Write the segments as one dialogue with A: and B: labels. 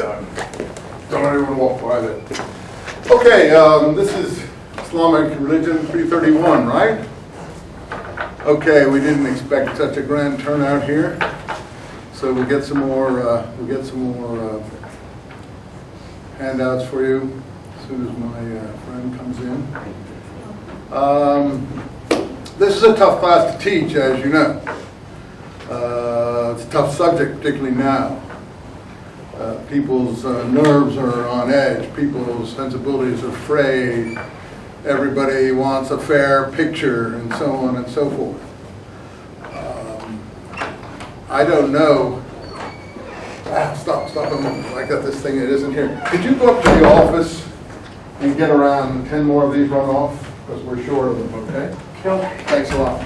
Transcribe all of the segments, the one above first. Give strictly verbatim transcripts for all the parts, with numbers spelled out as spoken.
A: done. Don't even walk by that. Okay, um, this is Islamic religion three thirty-one, right? Okay, we didn't expect such a grand turnout here, so we'll get some more. Uh, we'll get some more uh, handouts for you as soon as my uh, friend comes in. Um, this is a tough class to teach, as you know. Uh, it's a tough subject, particularly now. Uh, people's uh, nerves are on edge. People's sensibilities are frayed. Everybody wants a fair picture, and so on and so forth. Um, I don't know. Ah, stop, stop a moment. I got this thing that isn't here. Could you go up to the office and get around ten more of these run off? Because we're short of them, okay? Sure. Thanks a lot.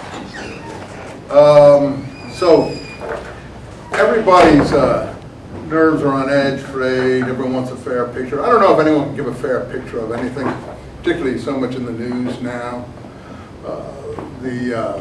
A: Um, so, everybody's uh, nerves are on edge, frayed, everyone wants a fair picture. I don't know if anyone can give a fair picture of anything, particularly so much in the news now. Uh, the, uh,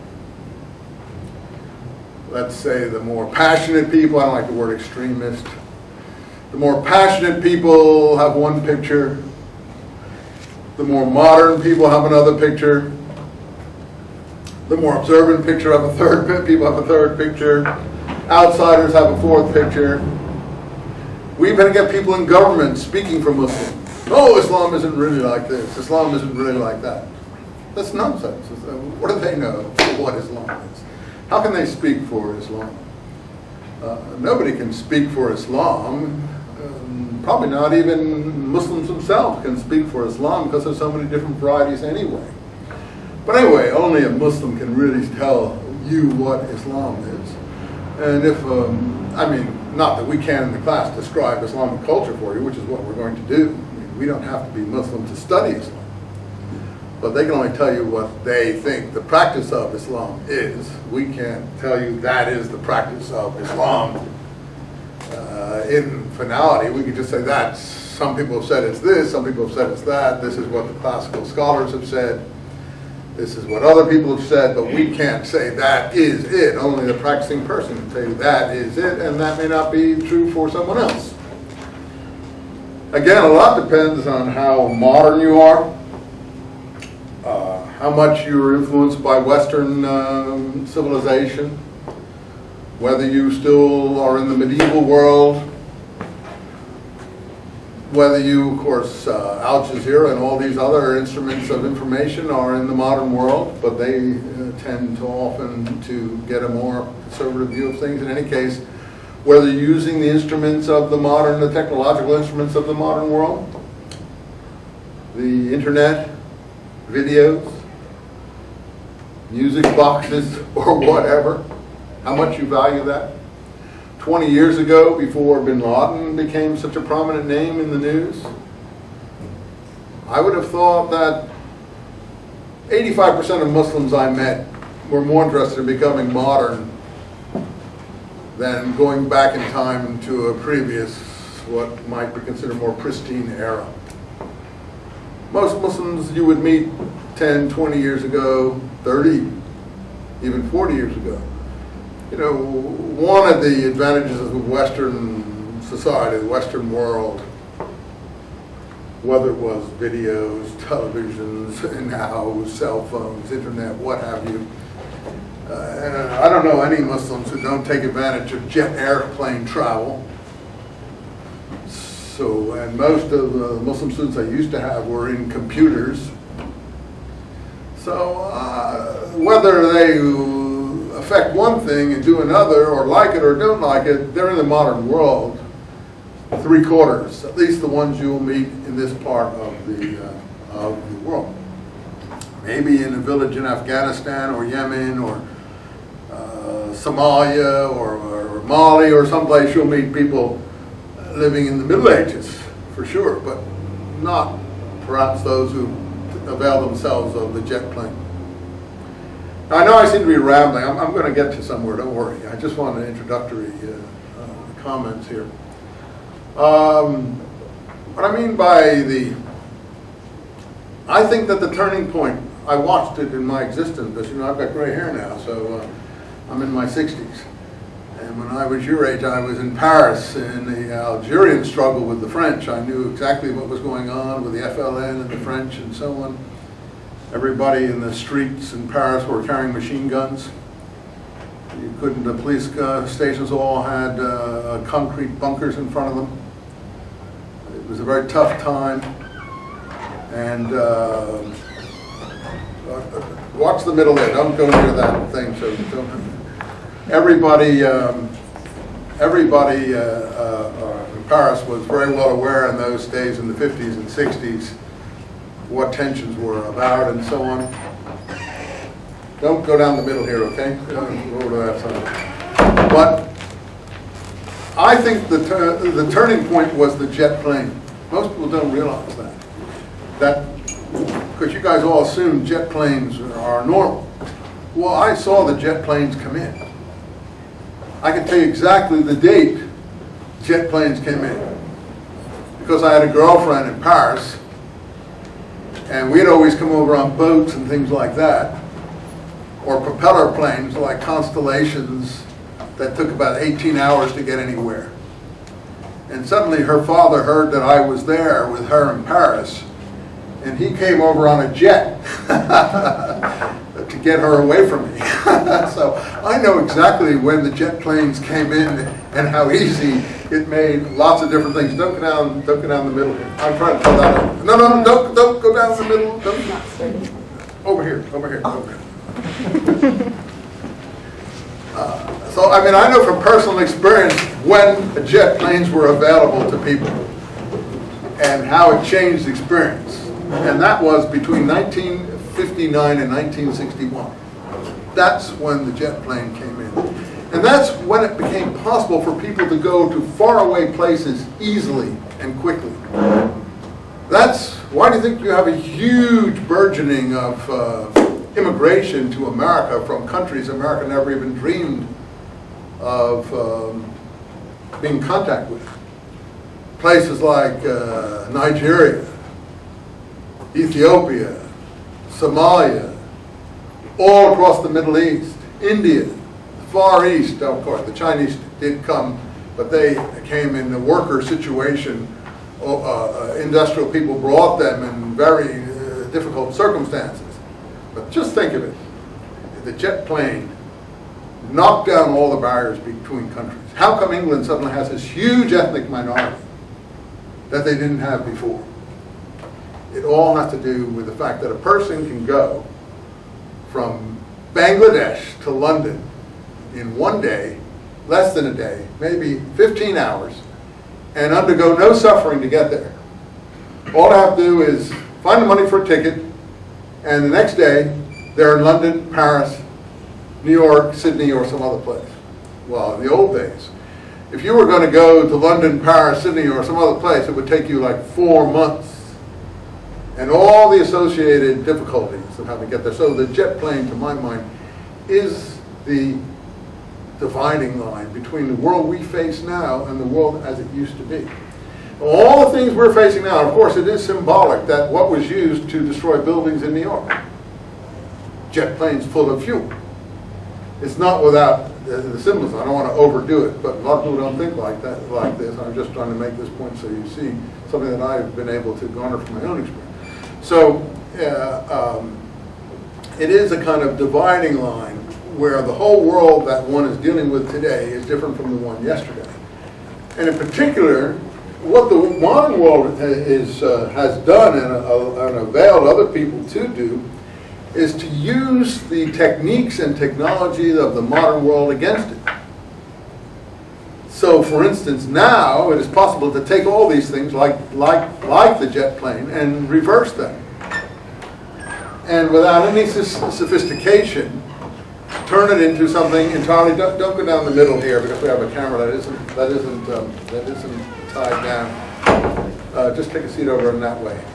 A: let's say the more passionate people, I don't like the word extremist, the more passionate people have one picture, the more modern people have another picture, the more observant picture have a third, people have a third picture, outsiders have a fourth picture. We even get people in government speaking for Muslims. Oh, Islam isn't really like this. Islam isn't really like that. That's nonsense. What do they know what Islam is? How can they speak for Islam? Uh, nobody can speak for Islam. Um, probably not even Muslims themselves can speak for Islam because there's so many different varieties anyway. But anyway, only a Muslim can really tell you what Islam is. And if, um, I mean, not that we can in the class describe Islamic culture for you, which is what we're going to do. I mean, we don't have to be Muslim to study Islam. But they can only tell you what they think the practice of Islam is. We can't tell you that is the practice of Islam. Uh, in finality, we can just say that. Some people have said it's this, some people have said it's that. This is what the classical scholars have said. This is what other people have said, but we can't say that is it. Only the practicing person can say that is it, and that may not be true for someone else. Again, a lot depends on how modern you are, uh, how much you're influenced by Western um, civilization, whether you still are in the medieval world, whether you, of course, uh, Al Jazeera and all these other instruments of information are in the modern world, but they uh, tend to often to get a more conservative view of things. In any case, whether you're using the instruments of the modern, the technological instruments of the modern world, the internet, videos, music boxes, or whatever, how much you value that. twenty years ago, before bin Laden became such a prominent name in the news, I would have thought that eighty-five percent of Muslims I met were more interested in becoming modern than going back in time to a previous, what might be considered more pristine era. Most Muslims you would meet ten, twenty years ago, thirty, even forty years ago. You know, one of the advantages of the Western society, the Western world, whether it was videos, televisions, and now cell phones, internet, what have you, uh, and I don't know any Muslims who don't take advantage of jet airplane travel. So, and most of the Muslim students I used to have were in computers. So, uh, whether they affect one thing and do another, or like it or don't like it, they're in the modern world. Three quarters, at least the ones you'll meet in this part of the, uh, of the world. Maybe in a village in Afghanistan or Yemen or uh, Somalia or, or Mali or someplace, you'll meet people living in the Middle Ages, for sure, but not perhaps those who avail themselves of the jet plane. Now, I know I seem to be rambling. I'm, I'm going to get to somewhere, don't worry. I just want an introductory uh, uh, comments here. Um, what I mean by the, I think that the turning point, I watched it in my existence, because, you know, I've got gray hair now, so uh, I'm in my sixties. And when I was your age, I was in Paris in the Algerian struggle with the French. I knew exactly what was going on with the F L N and the French and so on. Everybody in the streets in Paris were carrying machine guns. You couldn't, the police uh, stations all had uh, concrete bunkers in front of them. It was a very tough time. And uh, watch the middle there, don't go near that thing. So don't, everybody, um, everybody uh, uh, in Paris was very well aware in those days, in the fifties and sixties, what tensions were about and so on. Don't go down the middle here, okay? Go over to that side. But I think the, tur the turning point was the jet plane. Most people don't realize that. That, because you guys all assume jet planes are normal. Well, I saw the jet planes come in. I can tell you exactly the date jet planes came in. Because I had a girlfriend in Paris, and we'd always come over on boats and things like that, or propeller planes like Constellations that took about eighteen hours to get anywhere. And suddenly her father heard that I was there with her in Paris, and he came over on a jet to get her away from me. So I know exactly when the jet planes came in and how easy it made lots of different things. Don't go down, don't go down the middle here. I'm trying to pull that up. No, no, no, don't, don't go down the middle. Don't. Over here, over here, over here. Uh, so, I mean, I know from personal experience when jet planes were available to people and how it changed the experience. And that was between nineteen fifty-nine and nineteen sixty-one. That's when the jet plane came in. And that's when it became possible for people to go to faraway places easily and quickly. That's why do you think you have a huge burgeoning of uh, immigration to America from countries America never even dreamed of um, being in contact with? Places like uh, Nigeria, Ethiopia, Somalia, all across the Middle East, India, the Far East. Of course, the Chinese did come, but they came in a worker situation. Uh, industrial people brought them in very uh, difficult circumstances. But just think of it. The jet plane knocked down all the barriers between countries. How come England suddenly has this huge ethnic minority that they didn't have before? It all has to do with the fact that a person can go from Bangladesh to London in one day, less than a day, maybe fifteen hours, and undergo no suffering to get there. All I have to do is find the money for a ticket, and the next day they're in London, Paris, New York, Sydney, or some other place. Well, in the old days, if you were going to go to London, Paris, Sydney, or some other place, it would take you like four months. And all the associated difficulties of having to get there. So the jet plane, to my mind, is the dividing line between the world we face now and the world as it used to be. All the things we're facing now, of course, it is symbolic that what was used to destroy buildings in New York, jet planes full of fuel. It's not without the, the symbolism. I don't want to overdo it, but a lot of people don't think like that, like this. I'm just trying to make this point so you see something that I've been able to garner from my own experience. So uh, um, it is a kind of dividing line where the whole world that one is dealing with today is different from the one yesterday. And in particular, what the modern world is, uh, has done and, uh, and availed other people to do is to use the techniques and technology of the modern world against it. So, for instance, now it is possible to take all these things like, like, like the jet plane and reverse them. And without any sophistication, turn it into something entirely, don't, don't go down the middle here because we have a camera that isn't, that isn't, um, that isn't tied down. Uh, just take a seat over in that way.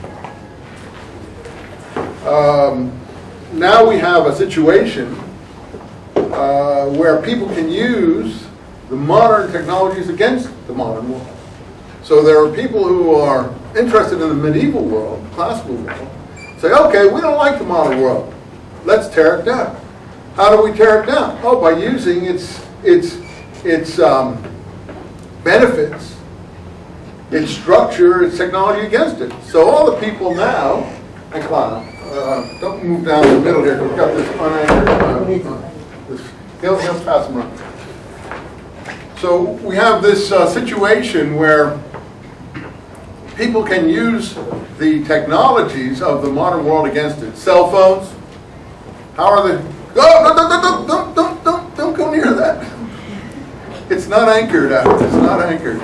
A: Um, now we have a situation uh, where people can use the modern technologies against the modern world. So there are people who are interested in the medieval world, the classical world, say, okay, we don't like the modern world. Let's tear it down. How do we tear it down? Oh, by using its, its its um, benefits, its structure, its technology against it. So all the people now, and Clara, uh, don't move down the middle here because we've got this unanchored. Uh, uh, this, he'll, he'll pass them around. So we have this uh, situation where people can use the technologies of the modern world against it. Cell phones. How are they? Oh, no, no, no, don't, don't, don't, don't go near that. It's not anchored out. It's not anchored.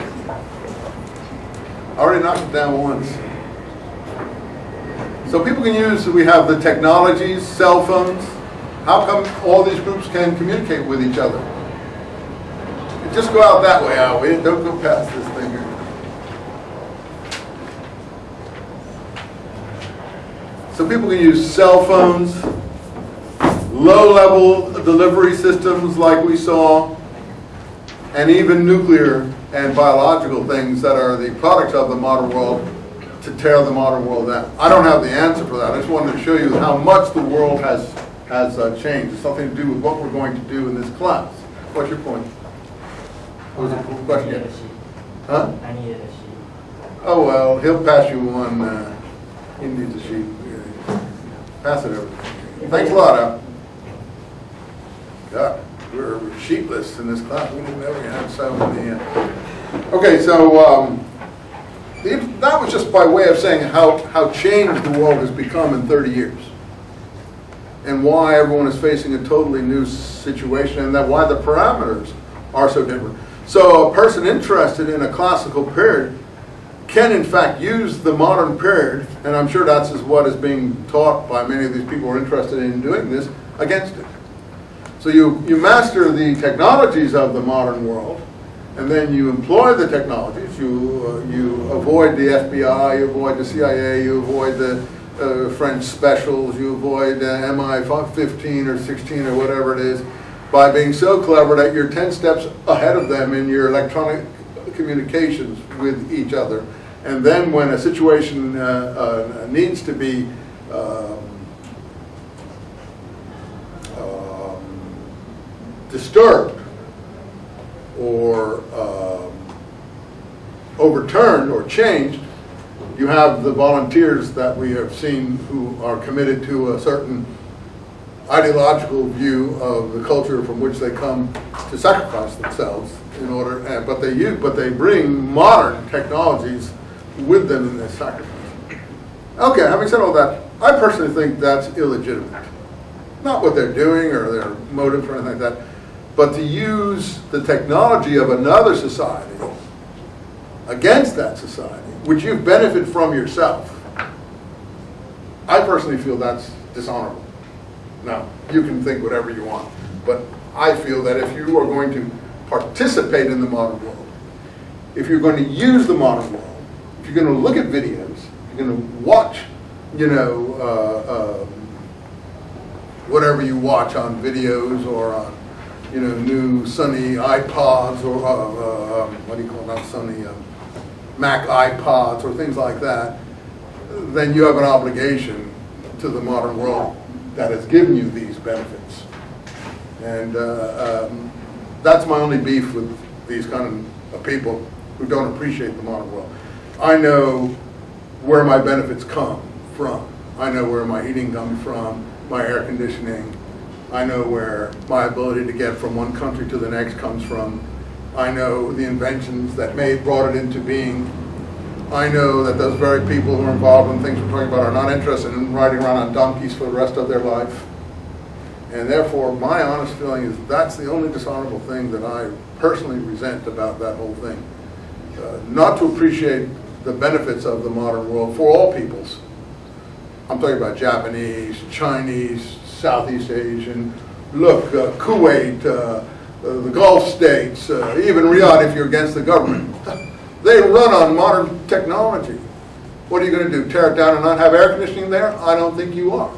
A: I already knocked it down once. So people can use, we have the technologies, cell phones. How come all these groups can communicate with each other? Just go out that way, out. Don't go past this thing here. So people can use cell phones, low-level delivery systems like we saw, and even nuclear and biological things that are the products of the modern world to tear the modern world down. I don't have the answer for that. I just wanted to show you how much the world has, has uh, changed. It's something to do with what we're going to do in this class. What's your point? What was the question? Huh?
B: I needed a sheet.
A: Oh, well, he'll pass you one. Uh, he needs a sheet. Pass it over. Thanks a lot, Al. God, we're sheetless in this class. We didn't know we had so many. Uh... Okay, so um, the, that was just by way of saying how, how changed the world has become in thirty years. And why everyone is facing a totally new situation, and that why the parameters are so different. So a person interested in a classical period can in fact use the modern period, and I'm sure that's what is being taught by many of these people who are interested in doing this, against it. So you, you master the technologies of the modern world, and then you employ the technologies. You, uh, you avoid the F B I, you avoid the C I A, you avoid the uh, French specials, you avoid uh, M I fifteen or sixteen or whatever it is, by being so clever that you're ten steps ahead of them in your electronic communications with each other. And then when a situation uh, uh, needs to be um, um, disturbed or um, overturned or changed, you have the volunteers that we have seen who are committed to a certain ideological view of the culture from which they come to sacrifice themselves in order, uh, but they use, but they bring modern technologies with them in their sacrifice. Okay, having said all that, I personally think that's illegitimate. Not what they're doing or their motive or anything like that, but to use the technology of another society against that society, which you benefit from yourself. I personally feel that's dishonorable. Now, you can think whatever you want, but I feel that if you are going to participate in the modern world, if you're going to use the modern world, if you're going to look at videos, you're going to watch, you know, uh, uh, whatever you watch on videos or on, you know, new Sunny iPods or, uh, uh, um, what do you call it, not Sunny, um, Mac iPods or things like that, then you have an obligation to the modern world that has given you these benefits. And uh, um, that's my only beef with these kind of people who don't appreciate the modern world. I know where my benefits come from. I know where my heating comes from, my air conditioning. I know where my ability to get from one country to the next comes from. I know the inventions that made, brought it into being. I know that those very people who are involved in things we're talking about are not interested in riding around on donkeys for the rest of their life. And therefore, my honest feeling is that's the only dishonorable thing that I personally resent about that whole thing. Uh, not to appreciate the benefits of the modern world for all peoples. I'm talking about Japanese, Chinese, Southeast Asian, look, uh, Kuwait, uh, uh, the Gulf states, uh, even Riyadh if you're against the government. They run on modern technology. What are you going to do, tear it down and not have air conditioning there? I don't think you are.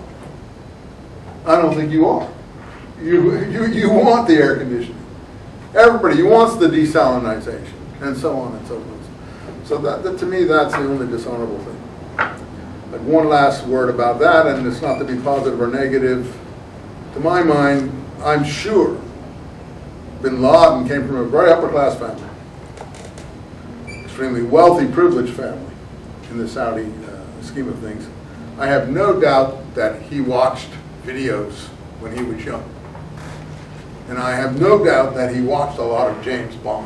A: I don't think you are. You, you, you want the air conditioning. Everybody wants the desalinization and so on and so forth. So that, that to me, that's the only dishonorable thing. Like one last word about that, and it's not to be positive or negative. To my mind, I'm sure bin Laden came from a very upper class family, extremely wealthy, privileged family in the Saudi uh, scheme of things. I have no doubt that he watched videos when he was young. And I have no doubt that he watched a lot of James Bond.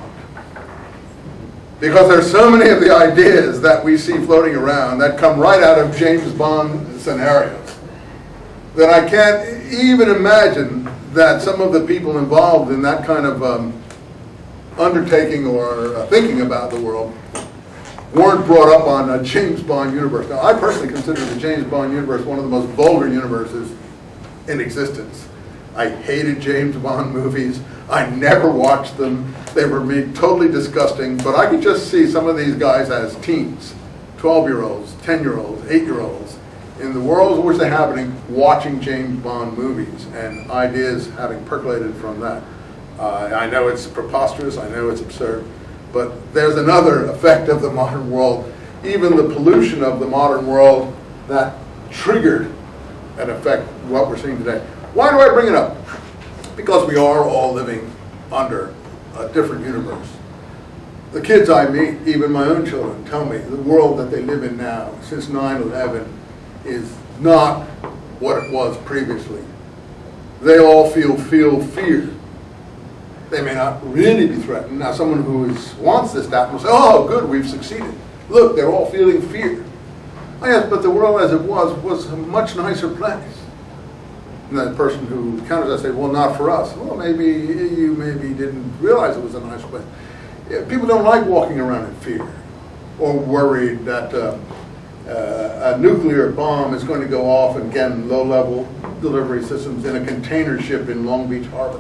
A: Because there's so many of the ideas that we see floating around that come right out of James Bond scenarios that I can't even imagine that some of the people involved in that kind of um, undertaking or uh, thinking about the world weren't brought up on a James Bond universe. Now, I personally consider the James Bond universe one of the most vulgar universes in existence. I hated James Bond movies. I never watched them. They were me totally disgusting, but I could just see some of these guys as teens, twelve-year-olds, ten-year-olds, eight-year-olds, in the worlds in which they're happening, watching James Bond movies, and ideas having percolated from that. Uh, I know it's preposterous, I know it's absurd, but there's another effect of the modern world, even the pollution of the modern world that triggered and affect what we're seeing today. Why do I bring it up? Because we are all living under a different universe. The kids I meet, even my own children, tell me the world that they live in now, since nine eleven, is not what it was previously. They all feel feel fear. They may not really be threatened. Now, someone who is, wants this to happen will say, oh, good, we've succeeded. Look, they're all feeling fear. Oh, yes, but the world as it was was a much nicer place. And that person who counters, I say, well, not for us. Well, maybe you maybe didn't realize it was a nice place. Yeah, people don't like walking around in fear or worried that uh, uh, a nuclear bomb is going to go off and again, low-level delivery systems in a container ship in Long Beach Harbor.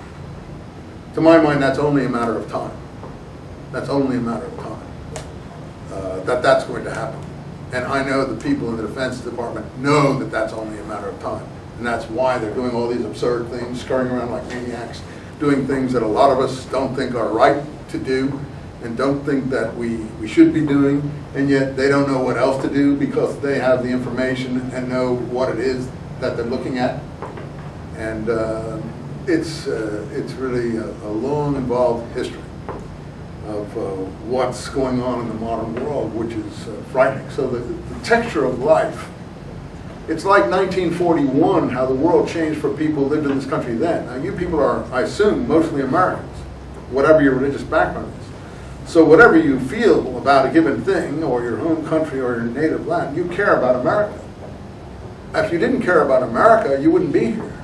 A: To my mind, that's only a matter of time. That's only a matter of time uh, that that's going to happen. And I know the people in the Defense Department know that that's only a matter of time. And that's why they're doing all these absurd things, scurrying around like maniacs, doing things that a lot of us don't think are right to do and don't think that we, we should be doing, and yet they don't know what else to do because they have the information and know what it is that they're looking at. And uh, it's, uh, it's really a, a long, involved history of uh, what's going on in the modern world, which is uh, frightening. So the, the texture of life, it's like nineteen forty-one, how the world changed for people who lived in this country then. Now, you people are, I assume, mostly Americans, whatever your religious background is. So whatever you feel about a given thing, or your home country, or your native land, you care about America. If you didn't care about America, you wouldn't be here.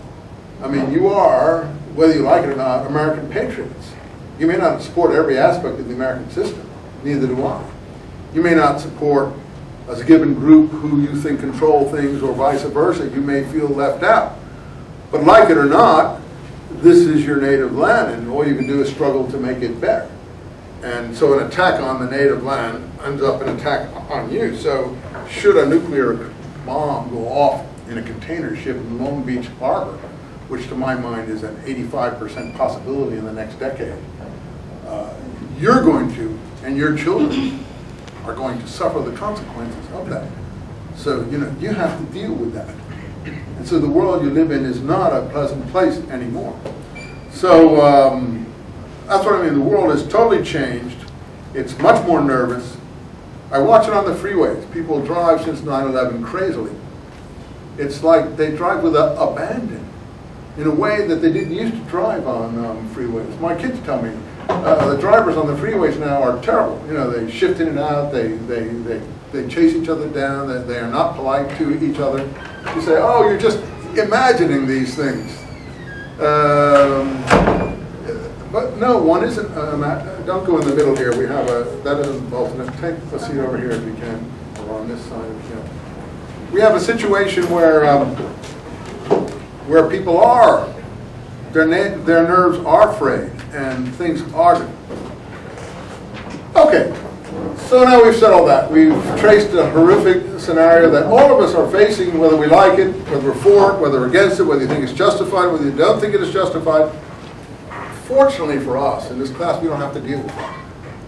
A: I mean, you are, whether you like it or not, American patriots. You may not support every aspect of the American system, neither do I. You may not support as a given group who you think control things, or vice versa. You may feel left out. But like it or not, this is your native land, and all you can do is struggle to make it better. And so an attack on the native land ends up an attack on you. So should a nuclear bomb go off in a container ship in Long Beach Harbor, which to my mind is an eighty-five percent possibility in the next decade, uh, you're going to, and your children are going to suffer the consequences of that. So, you know, you have to deal with that. And so the world you live in is not a pleasant place anymore. So um, that's what I mean. The world has totally changed. It's much more nervous. I watch it on the freeways. People drive since nine eleven crazily. It's like they drive with a, abandon in a way that they didn't used to drive on um, freeways. My kids tell me, Uh, the drivers on the freeways now are terrible. You know, they shift in and out, they, they, they, they chase each other down, they, they are not polite to each other. You say, oh, you're just imagining these things. Um, but no, one isn't, uh, don't go in the middle here. We have a, that isn't alternate. Take a seat over here if you can, or on this side if you can. We have a situation where, um, where people are, their, their nerves are frayed, and things are good. Okay, so now we've said all that. We've traced a horrific scenario that all of us are facing, whether we like it, whether we're for it, whether we're against it, whether you think it's justified, whether you don't think it is justified. Fortunately for us, in this class, we don't have to deal with it.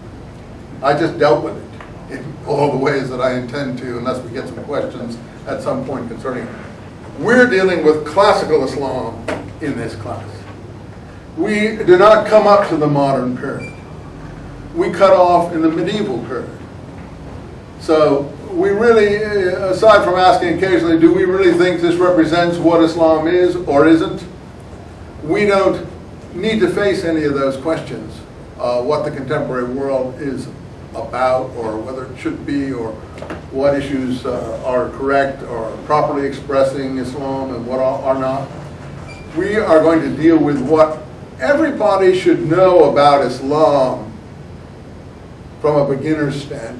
A: I just dealt with it in all the ways that I intend to, unless we get some questions at some point concerning it. We're dealing with classical Islam in this class. We do not come up to the modern period. We cut off in the medieval period. So we really, aside from asking occasionally, do we really think this represents what Islam is or isn't? We don't need to face any of those questions, uh, what the contemporary world is about, or whether it should be, or what issues uh, are correct or properly expressing Islam and what are not. We are going to deal with what everybody should know about Islam from a beginner's standpoint.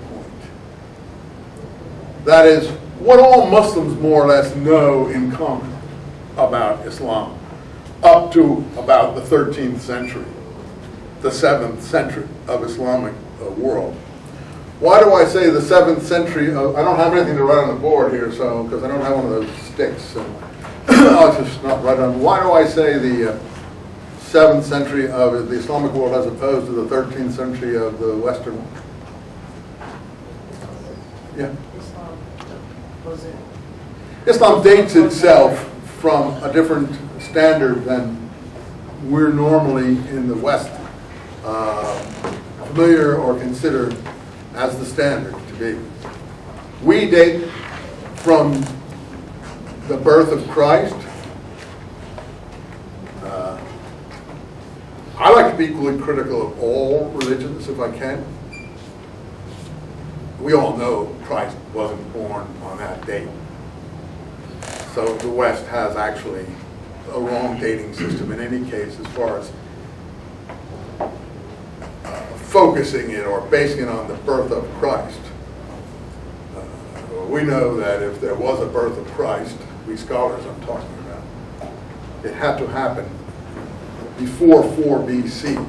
A: That is, what all Muslims more or less know in common about Islam, up to about the thirteenth century, the seventh century of Islamic uh, world. Why do I say the seventh century? Of, I don't have anything to write on the board here, so because I don't have one of those sticks, so I'll just not write on. Why do I say the uh, seventh century of the Islamic world as opposed to the thirteenth century of the Western one? Yeah.
B: Islam was it?
A: Islam dates itself from a different standard than we're normally in the West uh, familiar or consider as the standard to be. We date from the birth of Christ. Uh, I like to be equally critical of all religions if I can. We all know Christ wasn't born on that date. So the West has actually a wrong dating system in any case as far as uh, focusing it or basing it on the birth of Christ. Uh, we know that if there was a birth of Christ, we scholars I'm talking about, it had to happen before four B C,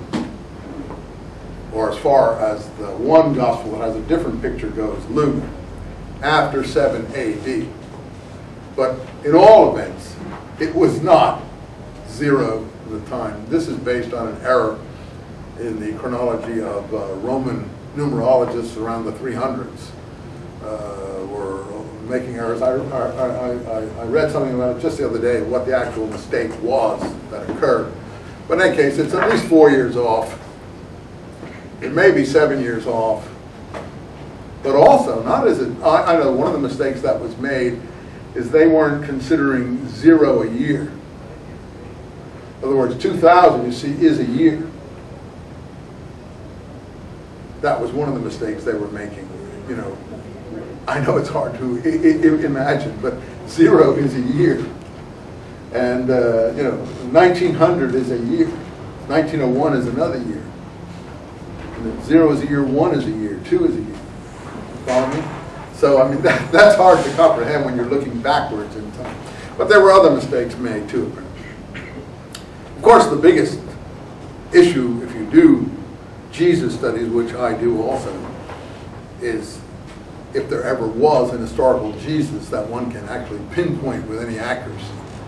A: or as far as the one gospel that has a different picture goes, Luke, after seven A D. But in all events, it was not zero at the time. This is based on an error in the chronology of uh, Roman numerologists around the three hundreds. Uh, were making errors. I, I, I, I read something about it just the other day, what the actual mistake was that occurred. But in any case, it's at least four years off. It may be seven years off. But also, not as it, I, I know one of the mistakes that was made is they weren't considering zero a year. In other words, two thousand, you see, is a year. That was one of the mistakes they were making. You know, I know it's hard to I I imagine, but zero is a year. And, uh, you know, nineteen hundred is a year. nineteen oh one is another year. And zero is a year, one is a year, two is a year. Follow me? So, I mean, that, that's hard to comprehend when you're looking backwards in time. But there were other mistakes made, too. Of course, the biggest issue, if you do Jesus studies, which I do also, is if there ever was an historical Jesus that one can actually pinpoint with any accuracy.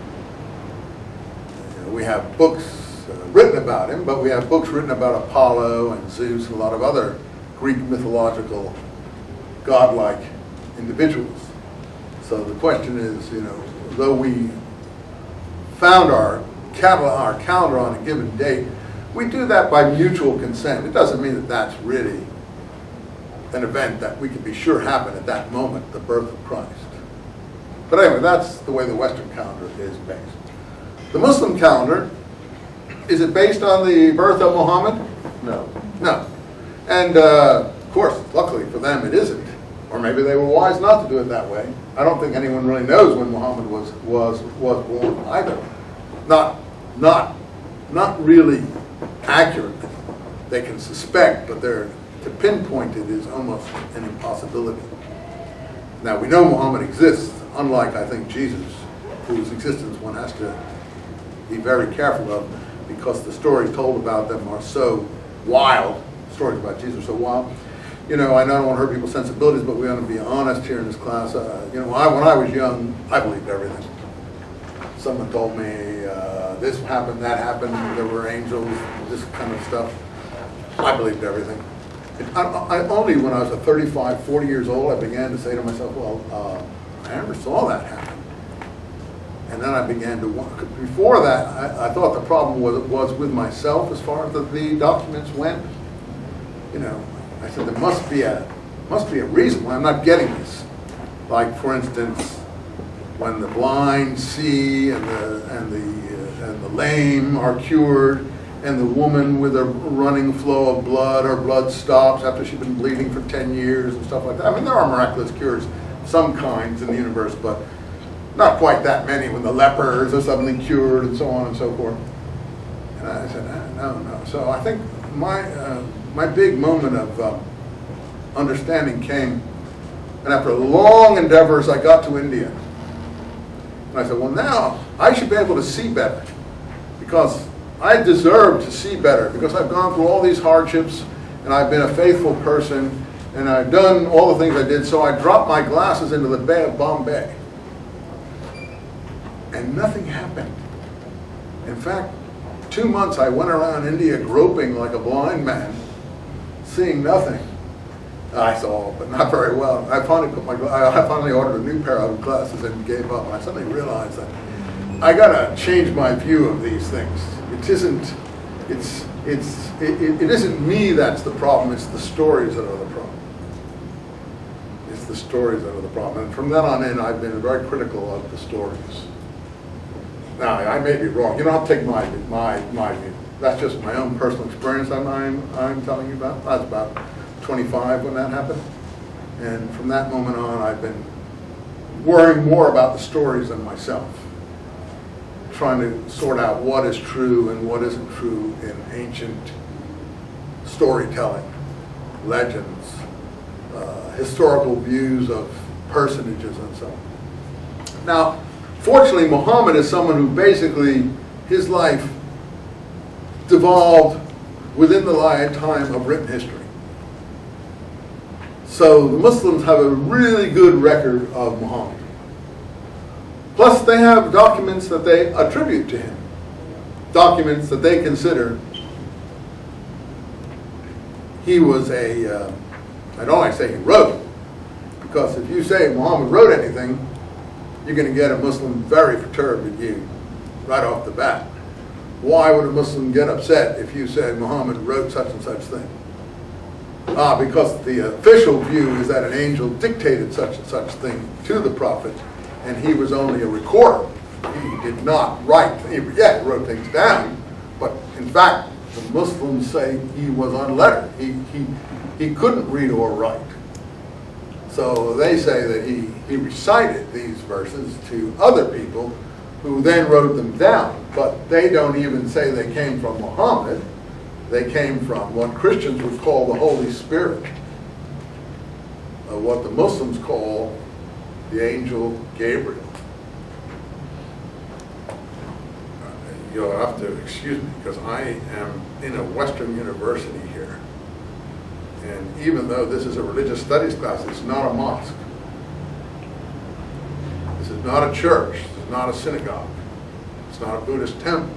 A: You know, we have books uh, written about him, but we have books written about Apollo and Zeus and a lot of other Greek mythological godlike individuals. So the question is, you know, though we found our, cal our calendar on a given date, we do that by mutual consent. It doesn't mean that that's really an event that we can be sure happened at that moment, the birth of Christ. But anyway, that's the way the Western calendar is based. The Muslim calendar, is it based on the birth of Muhammad? No. No. And uh, of course, luckily for them, it isn't. Or maybe they were wise not to do it that way. I don't think anyone really knows when Muhammad was was was born either. Not not not really accurately. They can suspect, but they're to pinpoint it is almost an impossibility. Now we know Muhammad exists, unlike I think Jesus, whose existence one has to be very careful of, because the stories told about them are so wild. Stories about Jesus are so wild. You know, I don't want to hurt people's sensibilities, but we ought to be honest here in this class. Uh, you know, I, when I was young, I believed everything. Someone told me uh, this happened, that happened, there were angels, this kind of stuff. I believed everything. It, I, I, only when I was a thirty-five, forty years old, I began to say to myself, well, uh, I never saw that happen. And then I began to wonder. Before that, I, I thought the problem was, was with myself as far as the, the documents went. You know, I said there must be a must be a reason why I'm not getting this. Like, for instance, when the blind see and the and the uh, and the lame are cured, and the woman with a running flow of blood, her blood stops after she's been bleeding for ten years and stuff like that. I mean, there are miraculous cures, some kinds in the universe, but not quite that many when the lepers are suddenly cured and so on and so forth. And I said, no, no. So I think my, uh, my big moment of uh, understanding came, and after long endeavors, I got to India. And I said, well, now I should be able to see better, because I deserve to see better, because I've gone through all these hardships, and I've been a faithful person, and I've done all the things I did. So I dropped my glasses into the Bay of Bombay. And nothing happened. In fact, two months I went around India groping like a blind man, seeing nothing. I saw, but not very well. I finally put my, I finally ordered a new pair of glasses and gave up. And I suddenly realized that I gotta change my view of these things. It isn't, it's, it's, it, it isn't me that's the problem. It's the stories that are the problem. It's the stories that are the problem. And from then on in, I've been very critical of the stories. Now, I may be wrong. You don't have to take my, my, my view. That's just my own personal experience I'm, I'm, I'm telling you about. I was about twenty-five when that happened. And from that moment on, I've been worrying more about the stories than myself. Trying to sort out what is true and what isn't true in ancient storytelling, legends, uh, historical views of personages and so on. Now, fortunately, Muhammad is someone who basically, his life devolved within the lifetime of written history. So the Muslims have a really good record of Muhammad. Plus, they have documents that they attribute to him, documents that they consider he was a, uh, I don't like to say he wrote, because if you say Muhammad wrote anything, you're going to get a Muslim very perturbed at you right off the bat. Why would a Muslim get upset if you said Muhammad wrote such and such thing? Ah, because the official view is that an angel dictated such and such thing to the prophet, and he was only a recorder. He did not write. He, yeah, he wrote things down, but in fact, the Muslims say he was unlettered. He, he, he couldn't read or write. So they say that he, he recited these verses to other people who then wrote them down, but they don't even say they came from Muhammad. They came from what Christians would call the Holy Spirit, uh, what the Muslims call the angel Gabriel. Uh, you'll have to excuse me because I am in a Western university here. And even though this is a religious studies class, it's not a mosque. This is not a church. This is not a synagogue. It's not a Buddhist temple.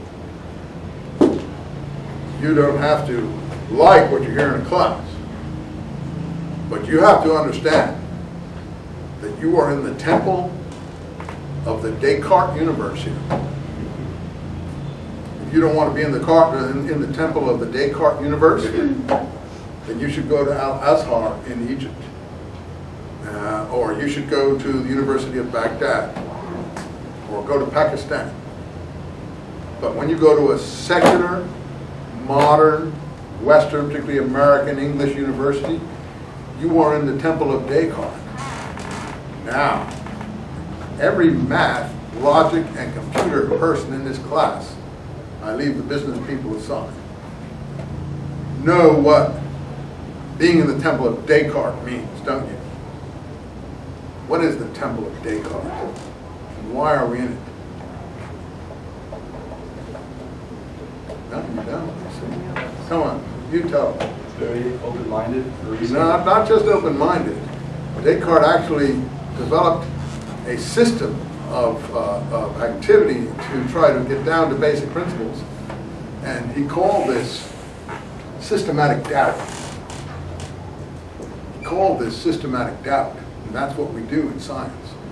A: You don't have to like what you hear in a class. But you have to understand that you are in the temple of the Descartes University. If you don't want to be in the, car, in, in the temple of the Descartes University, then you should go to Al-Azhar in Egypt. Uh, or you should go to the University of Baghdad. Or go to Pakistan. But when you go to a secular, modern, Western, particularly American English university, you are in the temple of Descartes. Now, every math, logic, and computer person in this class, I leave the business people aside, know what being in the temple of Descartes means, don't you? What is the temple of Descartes? And why are we in it? No, you don't. Come on, you tell them.
C: Very open-minded.
A: No, not just open-minded. Descartes actually developed a system of, uh, of activity to try to get down to basic principles. And he called this systematic doubt. He called this systematic doubt. And that's what we do in science.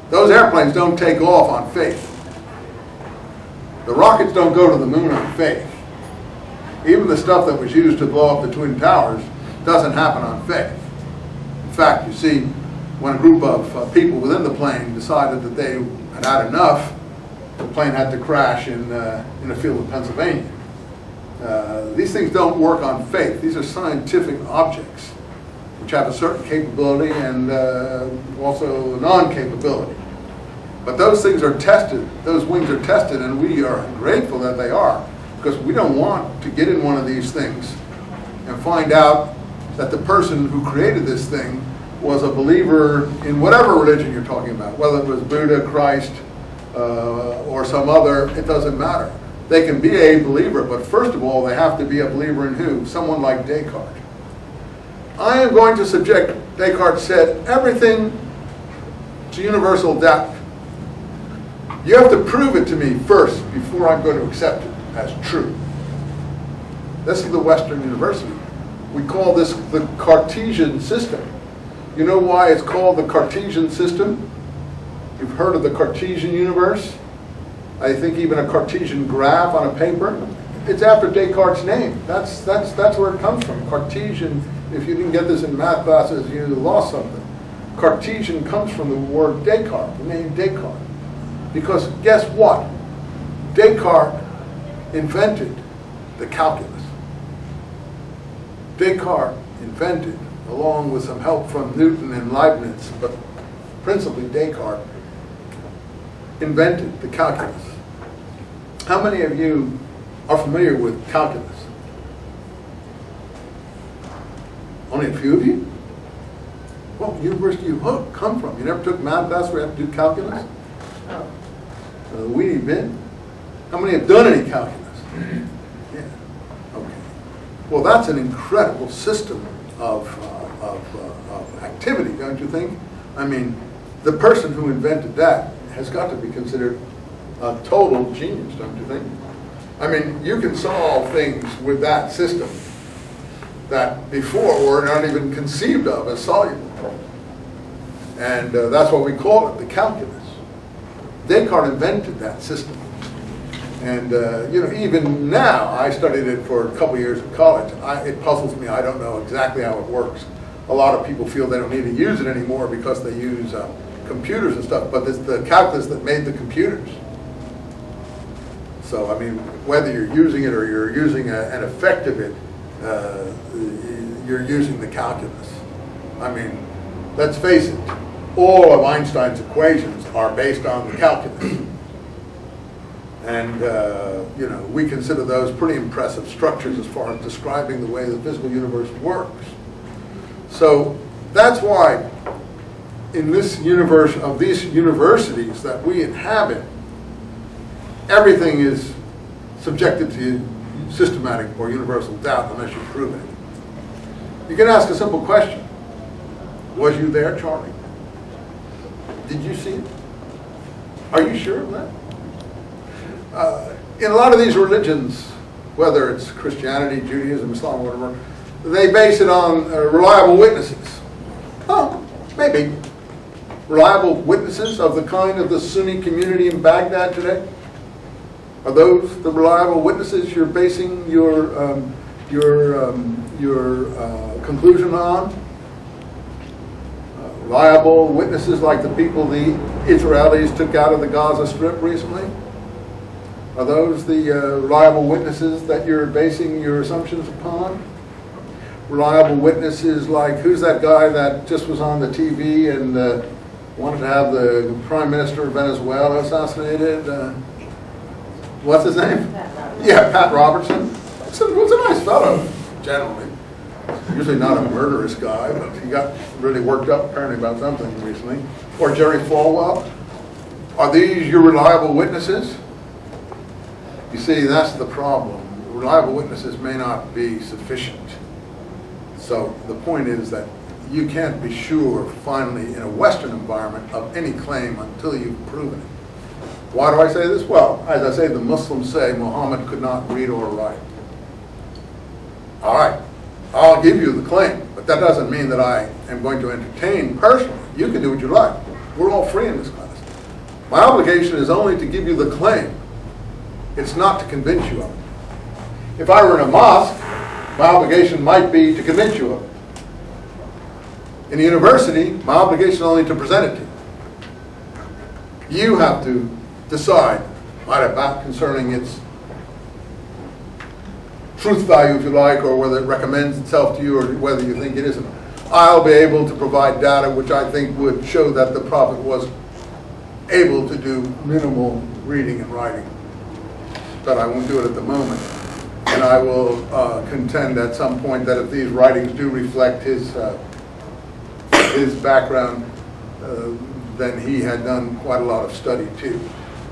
A: Those airplanes don't take off on faith. The rockets don't go to the moon on faith. Even the stuff that was used to blow up the Twin Towers doesn't happen on faith. In fact, you see, when a group of uh, people within the plane decided that they had had enough, the plane had to crash in, uh, in a field of Pennsylvania. Uh, these things don't work on faith. These are scientific objects which have a certain capability and uh, also a non-capability. But those things are tested, those wings are tested, and we are grateful that they are, because we don't want to get in one of these things and find out that the person who created this thing was a believer in whatever religion you're talking about, whether it was Buddha, Christ, uh, or some other, it doesn't matter. They can be a believer, but first of all, they have to be a believer in who? Someone like Descartes. I am going to subject, Descartes said, everything to universal doubt. You have to prove it to me first before I'm going to accept it as true. This is the Western University. We call this the Cartesian system. You know why it's called the Cartesian system? You've heard of the Cartesian universe? I think even a Cartesian graph on a paper. It's after Descartes' name. That's, that's, that's where it comes from. Cartesian, if you didn't get this in math classes, you lost something. Cartesian comes from the word Descartes, the name Descartes. Because guess what? Descartes invented the calculus. Descartes invented, along with some help from Newton and Leibniz, but principally Descartes, invented the calculus. How many of you are familiar with calculus? Only a few of you? What university you hook come from? You never took math class where you have to do calculus?
B: Oh.
A: Uh, the weedy bin? How many have done any calculus? Yeah. Okay. Well, that's an incredible system of, uh, of, uh, of activity, don't you think? I mean, the person who invented that has got to be considered a total genius, don't you think? I mean, you can solve things with that system that before were not even conceived of as soluble. And uh, that's what we call it, the calculus. Descartes invented that system. And uh, you know, even now, I studied it for a couple years in college. I, it puzzles me. I don't know exactly how it works. A lot of people feel they don't need to use it anymore because they use uh, computers and stuff, but it's the calculus that made the computers. So, I mean, whether you're using it or you're using a, an effect of it, uh, you're using the calculus. I mean, let's face it, all of Einstein's equations are based on the calculus. And, uh, you know, we consider those pretty impressive structures as far as describing the way the physical universe works. So, that's why in this universe of these universities that we inhabit, everything is subjected to systematic or universal doubt unless you prove it. You can ask a simple question. Was you there, Charlie? Did you see it? Are you sure of that? Uh, in a lot of these religions, whether it's Christianity, Judaism, Islam, whatever, they base it on uh, reliable witnesses. Oh, maybe. Reliable witnesses of the kind of the Sunni community in Baghdad today? Are those the reliable witnesses you're basing your um, your um, your uh, conclusion on? Uh, reliable witnesses like the people the Israelis took out of the Gaza Strip recently? Are those the uh, reliable witnesses that you're basing your assumptions upon? Reliable witnesses like, who's that guy that just was on the T V and uh, wanted to have the Prime Minister of Venezuela assassinated? Uh, What's his name? Pat yeah, Pat Robertson. He's a, he's a nice fellow, generally. Usually not a murderous guy, but he got really worked up apparently about something recently. Or Jerry Falwell. Are these your reliable witnesses? You see, that's the problem. Reliable witnesses may not be sufficient. So the point is that you can't be sure, finally, in a Western environment, of any claim until you've proven it. Why do I say this? Well, as I say, the Muslims say Muhammad could not read or write. All right, I'll give you the claim, but that doesn't mean that I am going to entertain personally. You can do what you like. We're all free in this class. My obligation is only to give you the claim. It's not to convince you of it. If I were in a mosque, my obligation might be to convince you of it. In a university, my obligation is only to present it to you. You have to decide right about concerning its truth value, if you like, or whether it recommends itself to you, or whether you think it isn't. I'll be able to provide data which I think would show that the Prophet was able to do minimal reading and writing. But I won't do it at the moment. And I will uh, contend at some point that if these writings do reflect his, uh, his background, uh, then he had done quite a lot of study too.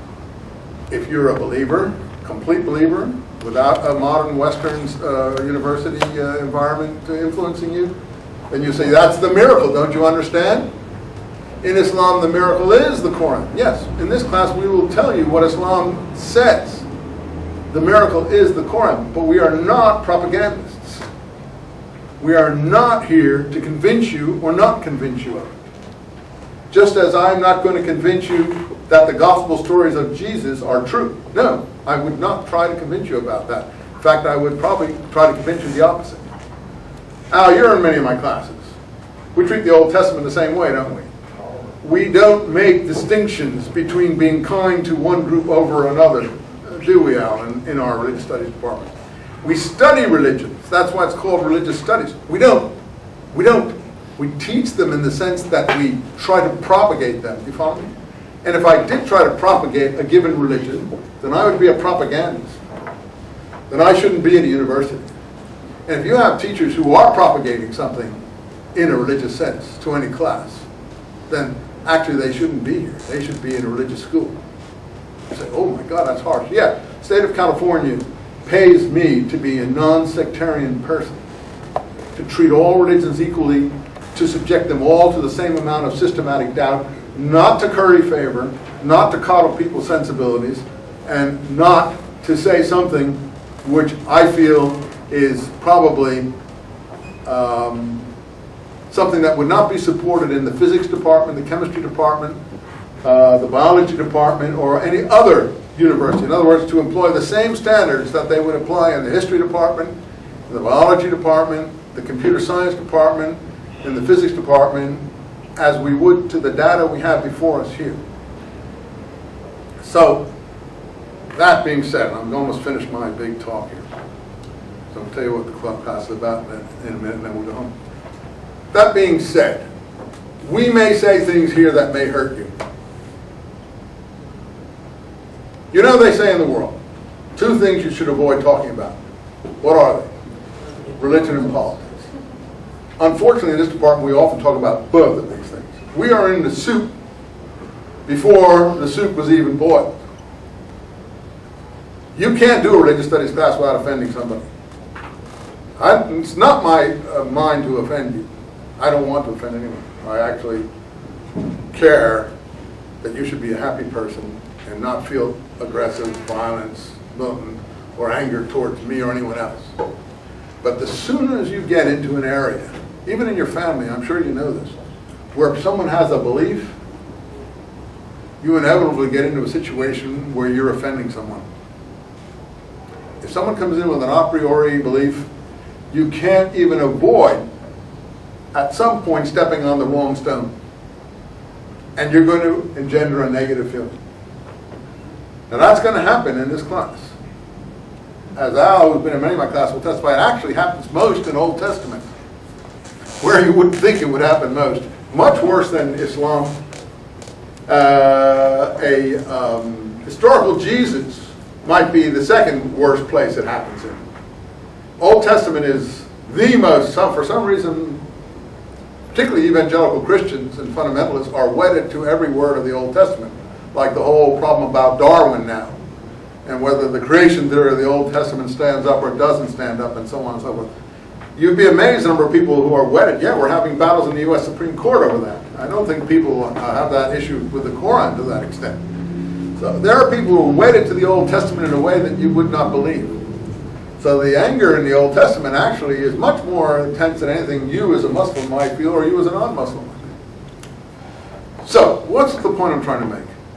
A: If you're a believer, complete believer, without a modern Western uh, university uh, environment influencing you, then you say, that's the miracle, don't you understand? In Islam, the miracle is the Koran. Yes, in this class we will tell you what Islam says. The miracle is the Koran, but we are not propagandists. We are not here to convince you or not convince you of it. Just as I'm not going to convince you that the gospel stories of Jesus are true. No, I would not try to convince you about that. In fact, I would probably try to convince you the opposite. Al, you're in many of my classes. We treat the Old Testament the same way, don't we? We don't make distinctions between being kind to one group over another, do we, Al, in, in our religious studies department? We study religions. That's why it's called religious studies. We don't. We don't. We teach them in the sense that we try to propagate them. Do you follow me? And if I did try to propagate a given religion, then I would be a propagandist. Then I shouldn't be at a university. And if you have teachers who are propagating something in a religious sense to any class, then actually they shouldn't be here. They should be in a religious school. You say, oh my God, that's harsh. Yeah, state of California pays me to be a non-sectarian person, to treat all religions equally, to subject them all to the same amount of systematic doubt, not to curry favor, not to coddle people's sensibilities, and not to say something which I feel is probably um, something that would not be supported in the physics department, the chemistry department, uh, the biology department, or any other university. In other words, to employ the same standards that they would apply in the history department, the biology department, the computer science department, and the physics department, as we would to the data we have before us here. So, that being said, I'm almost finished my big talk here. So I'll tell you what the club class is about in a minute, and then we'll go home. That being said, we may say things here that may hurt you. You know, they say in the world, two things you should avoid talking about. What are they? Religion and politics. Unfortunately, in this department, we often talk about both of these things. We are in the soup before the soup was even boiled. You can't do a religious studies class without offending somebody. I, it's not my uh, mind to offend you. I don't want to offend anyone. I actually care that you should be a happy person and not feel aggressive, violence, or anger towards me or anyone else. But the sooner as you get into an area, even in your family, I'm sure you know this, where if someone has a belief, you inevitably get into a situation where you're offending someone. If someone comes in with an a priori belief, you can't even avoid, at some point, stepping on the wrong stone. And you're going to engender a negative feeling. Now that's going to happen in this class. As Al, who's been in many of my classes, will testify, it actually happens most in Old Testament, where you wouldn't think it would happen most. Much worse than Islam. Uh, a um, historical Jesus might be the second worst place it happens in. Old Testament is the most, some, for some reason, particularly evangelical Christians and fundamentalists are wedded to every word of the Old Testament, like the whole problem about Darwin now, and whether the creation theory of the Old Testament stands up or doesn't stand up, and so on and so forth. You'd be amazed the number of people who are wedded. Yeah, we're having battles in the U S Supreme Court over that. I don't think people uh, have that issue with the Koran to that extent. So there are people who are wedded to the Old Testament in a way that you would not believe. So the anger in the Old Testament actually is much more intense than anything you as a Muslim might feel or you as a non-Muslim might feel. So what's the point I'm trying to make?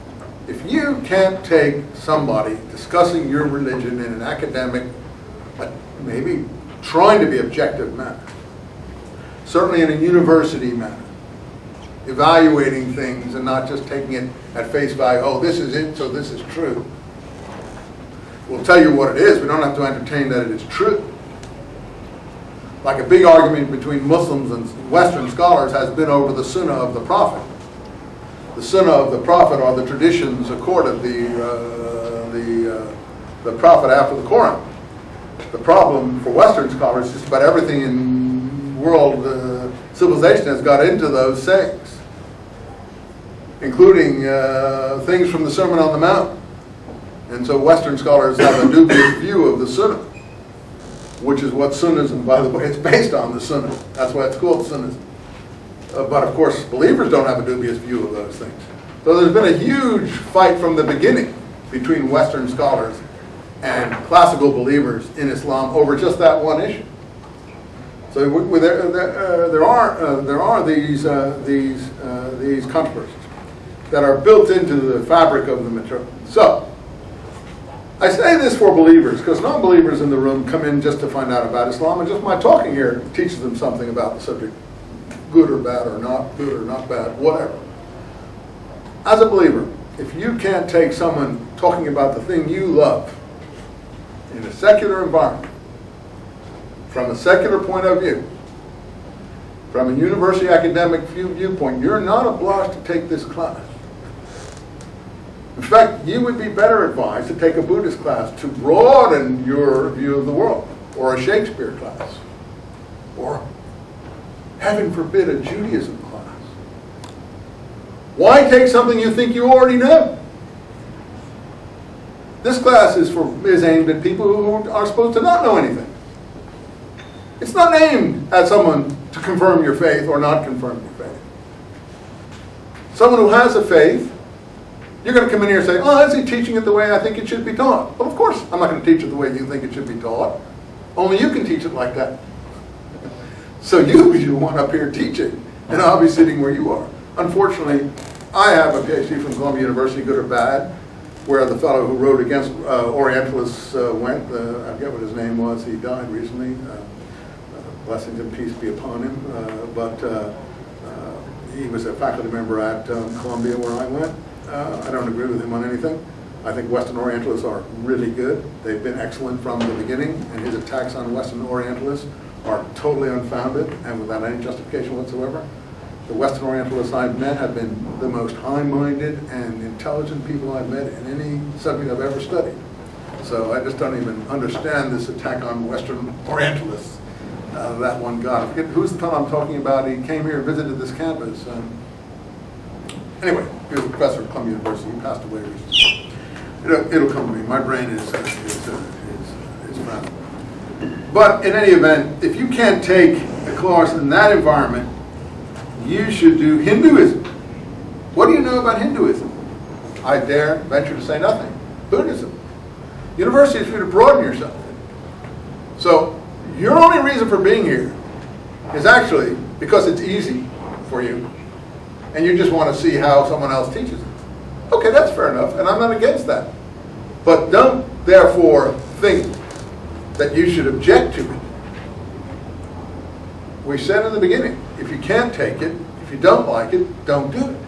A: If you can't take somebody discussing your religion in an academic, but maybe trying to be objective manner, certainly in a university manner, evaluating things and not just taking it at face value, oh, this is it, so this is true. We'll tell you what it is, we don't have to entertain that it is true. Like a big argument between Muslims and Western scholars has been over the Sunnah of the Prophet. The Sunnah of the Prophet are the traditions accorded the uh, the uh, the Prophet after the Koran. The problem for Western scholars is just about everything in world uh, civilization has got into those sayings, including uh, things from the Sermon on the Mount. And so Western scholars have a dubious view of the Sunnah, which is what Sunnism, by the way, it's based on the Sunnah. That's why it's called Sunnism. Uh, but of course, believers don't have a dubious view of those things. So there's been a huge fight from the beginning between Western scholars and classical believers in Islam over just that one issue. So we, we, there, there, uh, there are uh, there are these uh, these uh, these controversies that are built into the fabric of the material. So I say this for believers because non-believers in the room come in just to find out about Islam, and just my talking here teaches them something about the subject, good or bad or not good or not bad, whatever. As a believer, if you can't take someone talking about the thing you love in a secular environment, from a secular point of view, from a university academic view, viewpoint, you're not obliged to take this class. In fact, you would be better advised to take a Buddhist class to broaden your view of the world, or a Shakespeare class, or, heaven forbid, a Judaism class. Why take something you think you already know? This class is, for, is aimed at people who are supposed to not know anything. It's not aimed at someone to confirm your faith or not confirm your faith. Someone who has a faith, you're going to come in here and say, oh, is he teaching it the way I think it should be taught? Well, of course, I'm not going to teach it the way you think it should be taught. Only you can teach it like that. So you be the one up here teaching, and I'll be sitting where you are. Unfortunately, I have a PhD from Columbia University, good or bad, where the fellow who wrote against uh, Orientalists uh, went. Uh, I forget what his name was. He died recently. Uh, uh, blessings and peace be upon him. Uh, but uh, uh, he was a faculty member at um, Columbia where I went. Uh, I don't agree with him on anything. I think Western Orientalists are really good. They've been excellent from the beginning, and his attacks on Western Orientalists are totally unfounded and without any justification whatsoever. The Western Orientalists I've met have been the most high-minded and intelligent people I've met in any subject I've ever studied. So I just don't even understand this attack on Western Orientalists uh, that one got. I forget who's the fellow I'm talking about. He came here and visited this campus. Um, anyway, he was a professor at Columbia University. He passed away recently. It'll, it'll come to me. My brain is, uh, is, uh, is, is frazzled. But in any event, if you can't take a course in that environment, you should do Hinduism. What do you know about Hinduism? I dare venture to say nothing. Buddhism. University is for you to broaden yourself. So your only reason for being here is actually because it's easy for you and you just want to see how someone else teaches it. Okay, that's fair enough, and I'm not against that. But don't therefore think that you should object to it. We said in the beginning, if you can't take it, if you don't like it, don't do it.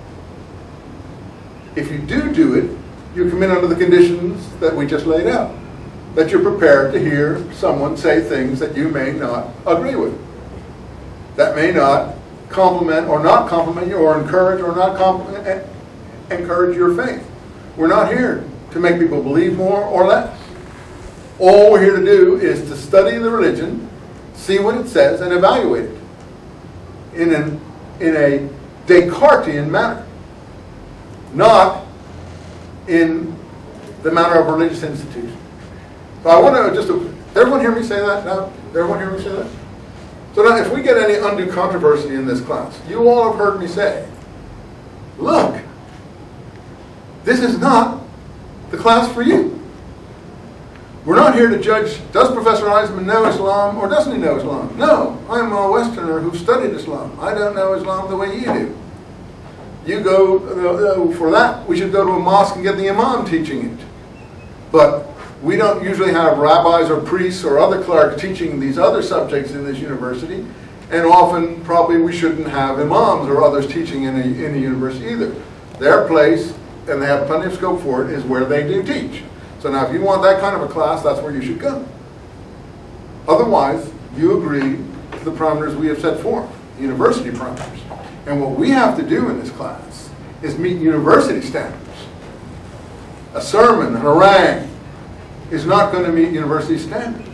A: If you do do it, you come in under the conditions that we just laid out. That you're prepared to hear someone say things that you may not agree with. That may not compliment or not compliment you, or encourage or not compliment, encourage your faith. We're not here to make people believe more or less. All we're here to do is to study the religion, see what it says, and evaluate it in, an, in a Descartesian manner, not in the manner of religious institution. So I want to just, did everyone hear me say that now? Did everyone hear me say that? So now if we get any undue controversy in this class, you all have heard me say, look, this is not the class for you. We're not here to judge, does Professor Eisenman know Islam or doesn't he know Islam? No, I'm a Westerner who studied Islam. I don't know Islam the way you do. You go, uh, for that, we should go to a mosque and get the imam teaching it. But we don't usually have rabbis or priests or other clerics teaching these other subjects in this university, and often probably we shouldn't have imams or others teaching in a, in a university either. Their place, and they have plenty of scope for it, is where they do teach. So now if you want that kind of a class, that's where you should go. Otherwise, you agree to the parameters we have set forth, university parameters. And what we have to do in this class is meet university standards. A sermon, a harangue, is not going to meet university standards.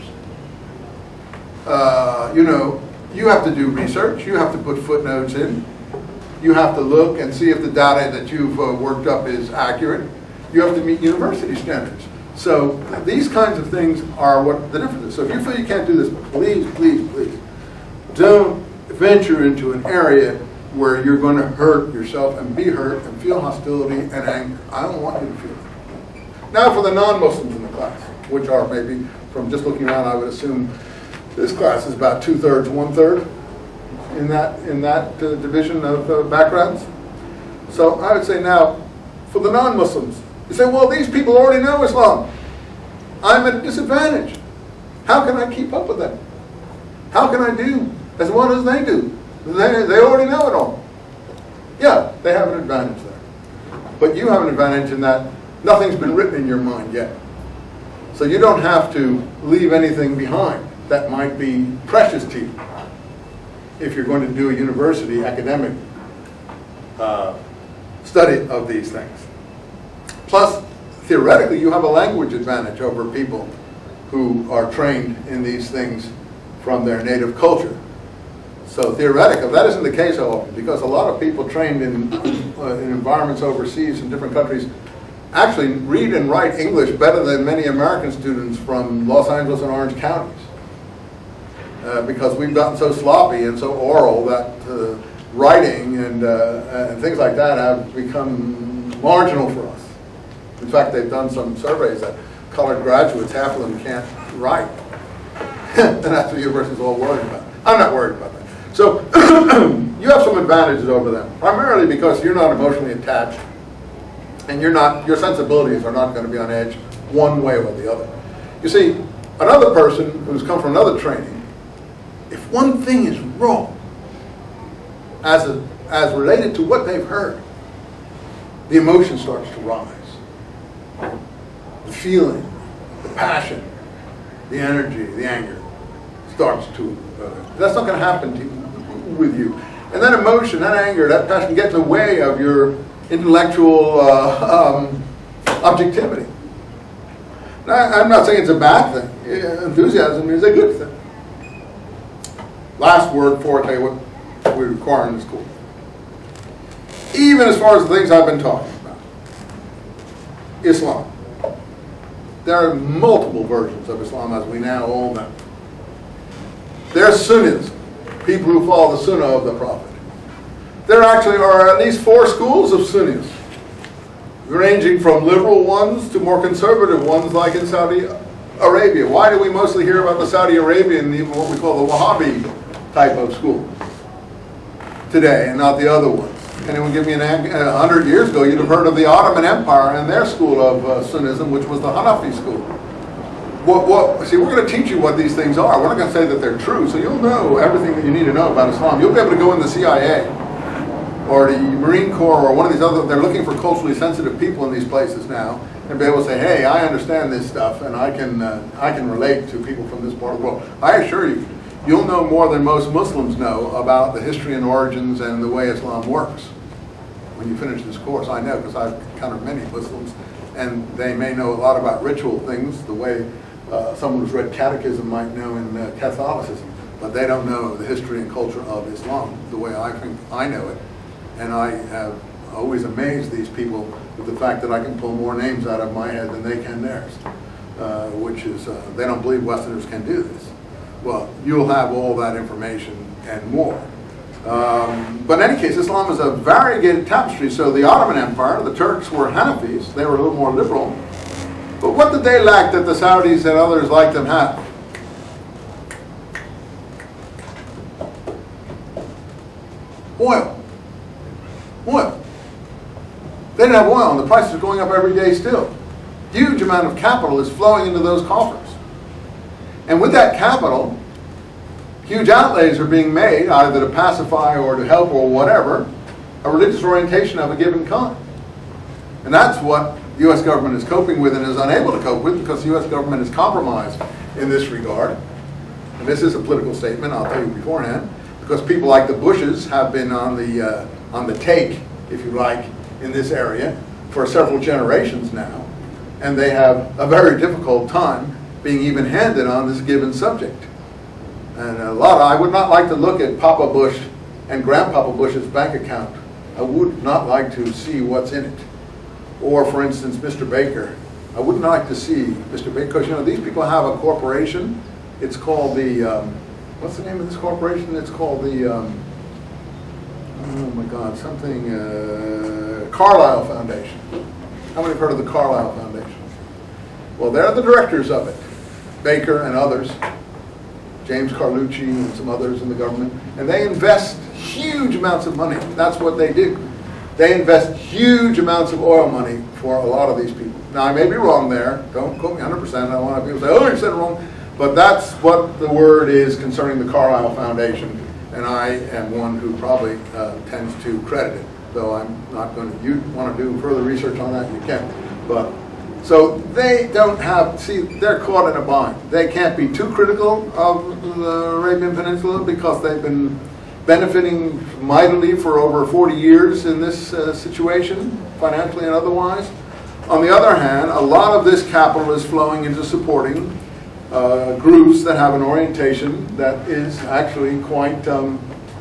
A: Uh, you know, you have to do research, you have to put footnotes in, you have to look and see if the data that you've uh, worked up is accurate. You have to meet university standards. So these kinds of things are what the difference is. So if you feel you can't do this, please, please, please, don't venture into an area where you're going to hurt yourself and be hurt and feel hostility and anger. I don't want you to feel it. Now for the non-Muslims in the class, which are maybe, from just looking around, I would assume this class is about two-thirds, one-third in that, in that uh, division of uh, backgrounds. So I would say now, for the non-Muslims, you say, well, these people already know Islam. I'm at a disadvantage. How can I keep up with them? How can I do as well as they do? They, they already know it all. Yeah, they have an advantage there. But you have an advantage in that nothing's been written in your mind yet. So you don't have to leave anything behind that might be precious to you if you're going to do a university academic uh, study of these things. Plus, theoretically, you have a language advantage over people who are trained in these things from their native culture. So theoretically, that isn't the case so often, because a lot of people trained in, uh, in environments overseas in different countries actually read and write English better than many American students from Los Angeles and Orange counties. Uh, because we've gotten so sloppy and so oral that uh, writing and, uh, and things like that have become marginal for us. In fact, they've done some surveys that colored graduates, half of them can't write. And that's what the university's all worried about. I'm not worried about that. So you have some advantages over them, primarily because you're not emotionally attached, and you're not, your sensibilities are not going to be on edge one way or the other. You see, another person who's come from another training, if one thing is wrong, as, a, as related to what they've heard, the emotion starts to rise. The feeling, the passion, the energy, the anger starts to, uh, that's not going to happen to you, with you. And that emotion, that anger, that passion gets in the way of your intellectual uh, um, objectivity. Now, I'm not saying it's a bad thing. Enthusiasm is a good thing. Last word before I tell you what we require in this school. Even as far as the things I've been talking about. Islam. There are multiple versions of Islam, as we now all know. There's Sunnis, people who follow the Sunnah of the Prophet. There actually are at least four schools of Sunnis, ranging from liberal ones to more conservative ones, like in Saudi Arabia. Why do we mostly hear about the Saudi Arabian, even what we call the Wahhabi type of school today, and not the other ones? Anyone give me an a hundred years ago, you'd have heard of the Ottoman Empire and their school of uh, Sunnism, which was the Hanafi school. What, what, see, we're going to teach you what these things are. We're not going to say that they're true, so you'll know everything that you need to know about Islam. You'll be able to go in the C I A or the Marine Corps or one of these other, they're looking for culturally sensitive people in these places now, and be able to say, hey, I understand this stuff, and I can, uh, I can relate to people from this part of the world. I assure you, you'll know more than most Muslims know about the history and origins and the way Islam works when you finish this course. I know, because I've encountered many Muslims, and they may know a lot about ritual things, the way uh, someone who's read catechism might know in uh, Catholicism, but they don't know the history and culture of Islam the way I think I know it. And I have always amazed these people with the fact that I can pull more names out of my head than they can theirs, uh, which is, uh, they don't believe Westerners can do this. Well, you'll have all that information and more. Um, but in any case, Islam is a variegated tapestry. So the Ottoman Empire, the Turks were Hanafis. They were a little more liberal. But what did they lack that the Saudis and others like them have? Oil. Oil. They didn't have oil, and the prices are going up every day still. Huge amount of capital is flowing into those coffers. And with that capital, huge outlays are being made, either to pacify or to help or whatever, a religious orientation of a given kind. And that's what the U S government is coping with and is unable to cope with, because the U S government is compromised in this regard. And this is a political statement, I'll tell you beforehand, because people like the Bushes have been on the, uh, on the take, if you like, in this area for several generations now. And they have a very difficult time being even-handed on this given subject. And a lot of, I would not like to look at Papa Bush and Grandpapa Bush's bank account. I would not like to see what's in it. Or, for instance, Mister Baker. I would not like to see Mister Baker, because, you know, these people have a corporation. It's called the, um, what's the name of this corporation? It's called the, um, oh my God, something, uh, Carlyle Foundation. How many have heard of the Carlyle Foundation? Well, they're the directors of it. Baker and others. James Carlucci and some others in the government. And they invest huge amounts of money. That's what they do. They invest huge amounts of oil money for a lot of these people. Now, I may be wrong there. Don't quote me one hundred percent. I don't want people to say, oh, you said it wrong. But that's what the word is concerning the Carlyle Foundation. And I am one who probably uh, tends to credit it. Though I'm not going to, you want to do further research on that, you can. But, so they don't have, see, they're caught in a bind. They can't be too critical of the Arabian Peninsula because they've been benefiting mightily for over forty years in this uh, situation, financially and otherwise. On the other hand, a lot of this capital is flowing into supporting uh, groups that have an orientation that is actually quite, um,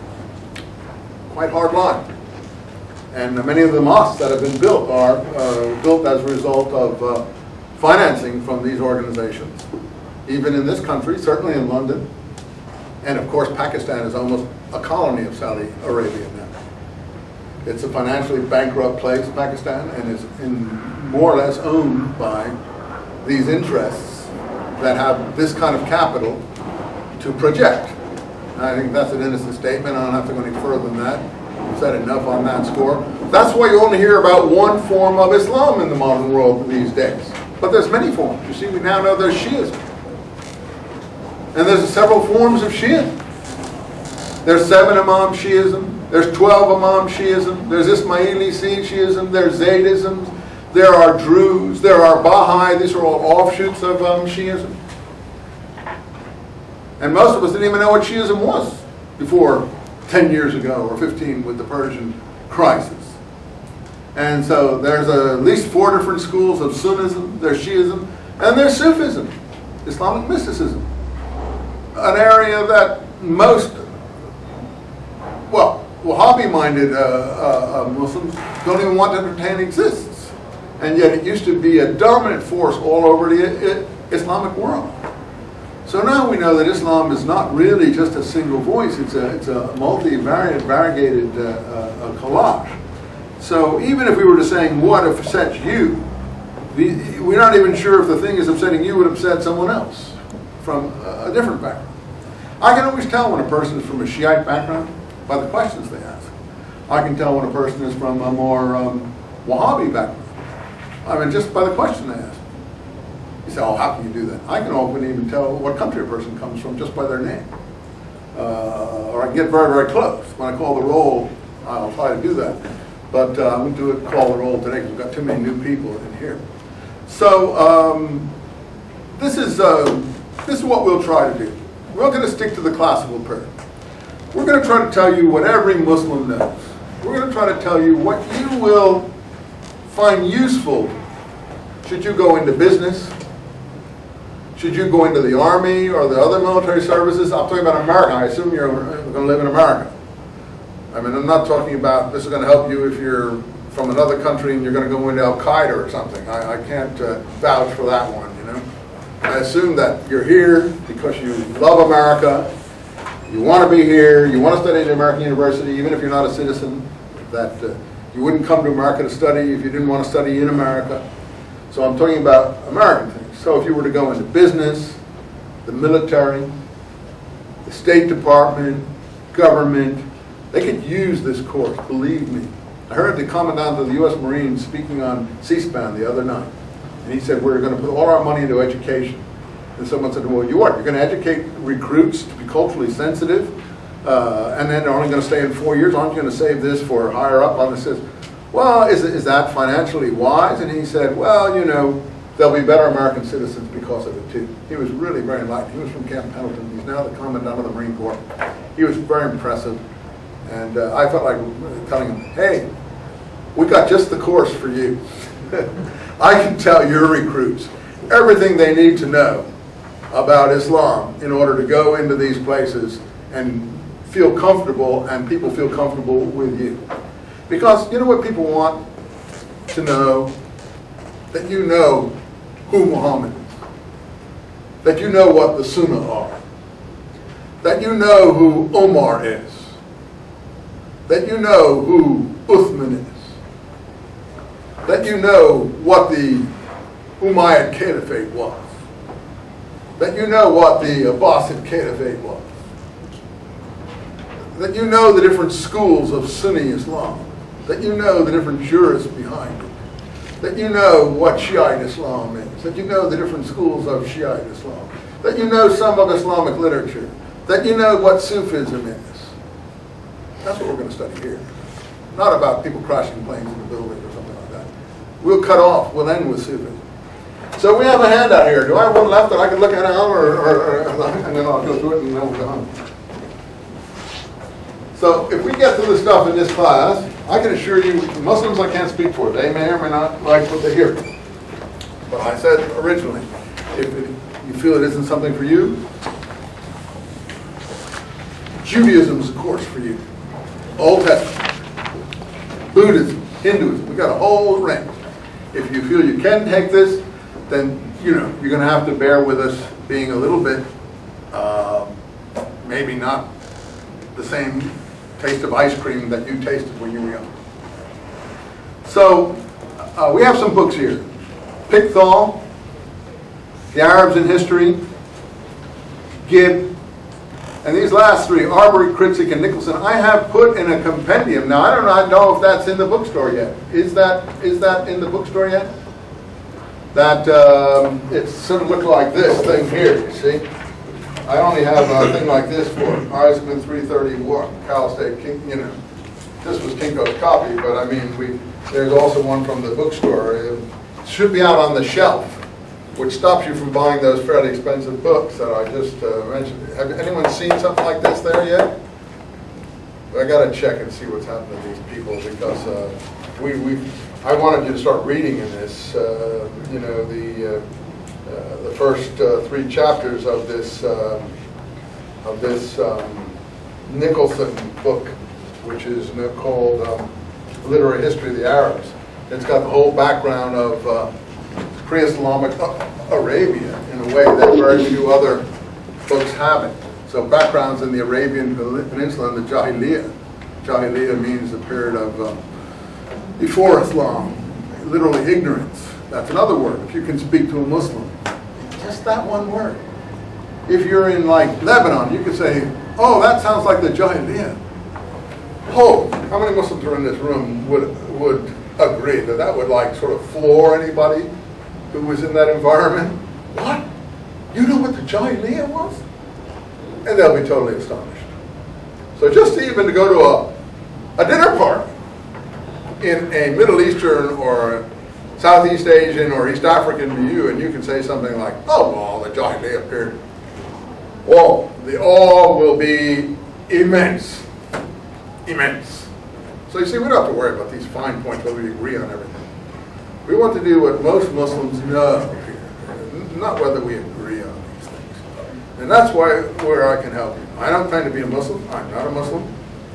A: quite hardline. And many of the mosques that have been built are uh, built as a result of uh, financing from these organizations. Even in this country, certainly in London, and of course Pakistan is almost a colony of Saudi Arabia now. It's a financially bankrupt place, Pakistan, and is in more or less owned by these interests that have this kind of capital to project. And I think that's an innocent statement. I don't have to go any further than that. I've said enough on that score. That's why you only hear about one form of Islam in the modern world these days. But there's many forms. You see, we now know there's Shiism. And there's several forms of Shiism. There's seven Imam Shiism. There's twelve Imam Shiism. There's Ismaili Shiism. There's Zaydism. There are Druze. There are Baha'i. These are all offshoots of um, Shiism. And most of us didn't even know what Shiism was before ten years ago or fifteen with the Persian crisis. And so there's a, at least four different schools of Sunnism. There's Shiism. And there's Sufism, Islamic mysticism. An area that most, well, Wahhabi-minded uh, uh, uh, Muslims don't even want to entertain exists. And yet it used to be a dominant force all over the Islamic world. So now we know that Islam is not really just a single voice. It's a, it's a multi-varied, variegated uh, uh, collage. So even if we were to say, what upsets you, we, we're not even sure if the thing is upsetting you would upset someone else from a different background. I can always tell when a person is from a Shiite background by the questions they ask. I can tell when a person is from a more um, Wahhabi background. I mean, just by the question they ask. You say, oh, how can you do that? I can often even tell what country a person comes from just by their name. Uh, or I can get very, very close. When I call the roll, I'll try to do that. But uh, I'm going to do it, call the roll today because we've got too many new people in here. So um, this is uh, this is what we'll try to do. We're not going to stick to the classical prayer. We're going to try to tell you what every Muslim knows. We're going to try to tell you what you will find useful should you go into business, should you go into the Army or the other military services. I'm talking about America. I assume you're going to live in America. I mean, I'm not talking about this is going to help you if you're from another country and you're going to go into Al-Qaeda or something. I, I can't uh, vouch for that one, you know. I assume that you're here because you love America, you want to be here, you want to study at an American university, even if you're not a citizen, that uh, you wouldn't come to America to study if you didn't want to study in America. So I'm talking about American things. So if you were to go into business, the military, the State Department, government, they could use this course, believe me. I heard the Commandant of the U S Marines speaking on C-SPAN the other night. And he said, we're going to put all our money into education. And someone said, well, you are. You're going to educate recruits to be culturally sensitive, uh, and then they're only going to stay in four years. Aren't you going to save this for higher up on the system? Well, is, is that financially wise? And he said, well, you know, there'll be better American citizens because of it, too. He was really very enlightened. He was from Camp Pendleton. He's now the Commandant of the Marine Corps. He was very impressive. And uh, I felt like telling him, hey, we got just the course for you. I can tell your recruits everything they need to know about Islam in order to go into these places and feel comfortable, and people feel comfortable with you. Because you know what people want to know? That you know who Muhammad is. That you know what the Sunnah are. That you know who Omar is. That you know who Uthman is. That you know what the Umayyad Caliphate was. That you know what the Abbasid Caliphate was. That you know the different schools of Sunni Islam. That you know the different jurists behind it. That you know what Shiite Islam is. That you know the different schools of Shiite Islam. That you know some of Islamic literature. That you know what Sufism is. That's what we're going to study here. Not about people crashing planes in the building or something like that. We'll cut off. We'll end with Sufism. So we have a handout here. Do I have one left that I can look at now, or, or, or and then I'll go through it and then we'll go home. So if we get through the stuff in this class, I can assure you, Muslims I can't speak for. They may or may not like what they hear. But I said originally, if it, you feel it isn't something for you, Judaism is a course for you. Old Testament, Buddhism, Hinduism. We got a whole range. If you feel you can take this, then you know you're going to have to bear with us being a little bit, uh, maybe not the same taste of ice cream that you tasted when you were young. So uh, we have some books here. Pickthall, The Arabs in History, Gibb, and these last three, Arberry, Kritzeck, and Nicholson, I have put in a compendium. Now, I do not know if that's in the bookstore yet. Is that, is that in the bookstore yet? That, um, it sort of looked like this thing here, you see? I only have a thing like this for Eisenman three thirty-one, Cal State, King, you know. This was Kinko's copy, but I mean, we, there's also one from the bookstore. It should be out on the shelf, which stops you from buying those fairly expensive books that I just uh, mentioned. Have anyone seen something like this there yet? I got to check and see what's happened to these people, because uh, we, we, I wanted you to start reading in this, uh, you know, the uh, uh, the first uh, three chapters of this uh, of this um, Nicholson book, which is called um, Literary History of the Arabs. It's got the whole background of uh, pre-Islamic Arabia in a way that very few other books have it. So backgrounds in the Arabian Peninsula and the Jahiliyyah. Jahiliyyah means the period of uh, before Islam, literally ignorance. That's another word. If you can speak to a Muslim, just that one word. If you're in like Lebanon, you could say, oh, that sounds like the Jahiliyyah. Oh, how many Muslims are in this room would, would agree that that would like sort of floor anybody who was in that environment? What? You know what the Jahiliyyah was? And they'll be totally astonished. So just to even to go to a, a dinner party in a Middle Eastern or Southeast Asian or East African view, and you can say something like, oh, well, the Jahiliyyah period. Whoa, the awe will be immense. Immense. So you see, we don't have to worry about these fine points whether we agree on everything. We want to do what most Muslims know here, not whether we agree on these things. And that's why where I can help you. I don't claim to be a Muslim. I'm not a Muslim.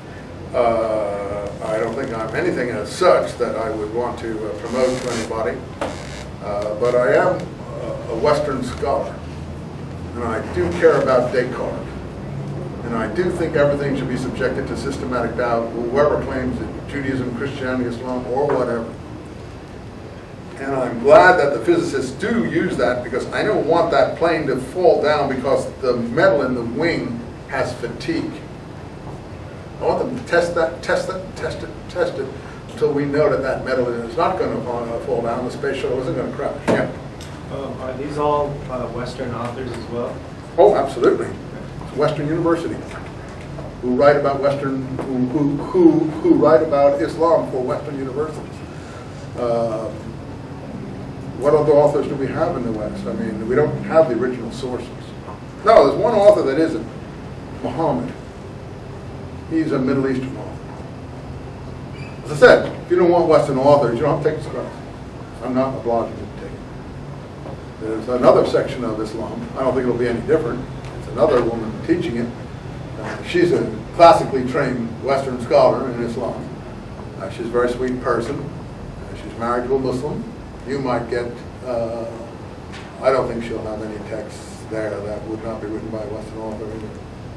A: Uh, I don't think I'm anything as such that I would want to uh, promote to anybody. Uh, but I am a, a Western scholar. And I do care about Descartes. And I do think everything should be subjected to systematic doubt, whoever claims it, Judaism, Christianity, Islam, or whatever. And I'm glad that the physicists do use that, because I don't want that plane to fall down because the metal in the wing has fatigue. I want them to test that, test it, test it, test it, until we know that that metal is not going to fall down. The space shuttle isn't going to crash. Yeah.
C: Um, are these all uh, Western authors as well?
A: Oh, absolutely. It's Western University, who write about Western, who who who, who write about Islam for Western universities. Uh, what other authors do we have in the West? I mean, we don't have the original sources. No, there's one author that isn't, Muhammad. He's a Middle Eastern author. As I said, if you don't want Western authors, you don't have to take this class. I'm not obliged to take it. There's another section of Islam. I don't think it'll be any different. It's another woman teaching it. Uh, she's a classically trained Western scholar in Islam. Uh, she's a very sweet person. Uh, she's married to a Muslim. You might get, uh, I don't think she'll have any texts there that would not be written by a Western author either.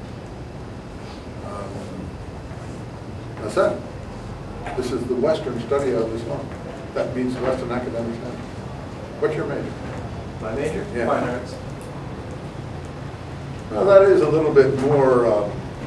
A: Um, that's it. This is the Western study of Islam. That means the Western academic study. What's your major?
C: My major?
A: Yeah.
C: Fine arts.
A: Well, that is a little bit more, uh, uh,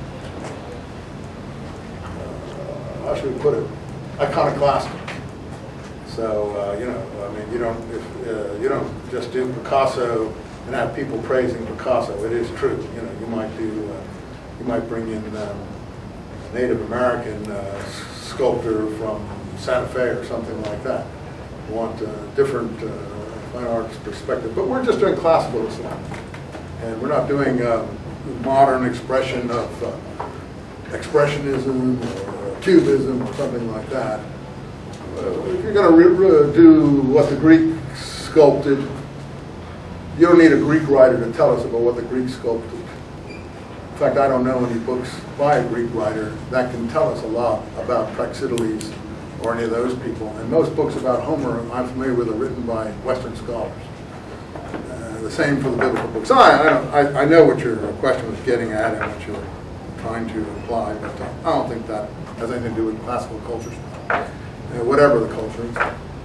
A: how should we put it, iconoclastic. So, uh, you know, I mean, you don't, if, uh, you don't just do Picasso and have people praising Picasso. It is true. You know, you might do, uh, you might bring in um, a Native American uh, sculptor from Santa Fe or something like that. You want a different uh, fine arts perspective. But we're just doing classical Islam. And we're not doing uh, modern expression of uh, expressionism or cubism or something like that. Uh, if you're going to do what the Greeks sculpted, you don't need a Greek writer to tell us about what the Greeks sculpted. In fact, I don't know any books by a Greek writer that can tell us a lot about Praxiteles or any of those people. And most books about Homer I'm familiar with are written by Western scholars. Uh, the same for the biblical books. So I, I, don't, I, I know what your question was getting at and what you're trying to imply, but uh, I don't think that has anything to do with classical cultures. Uh, whatever the culture is.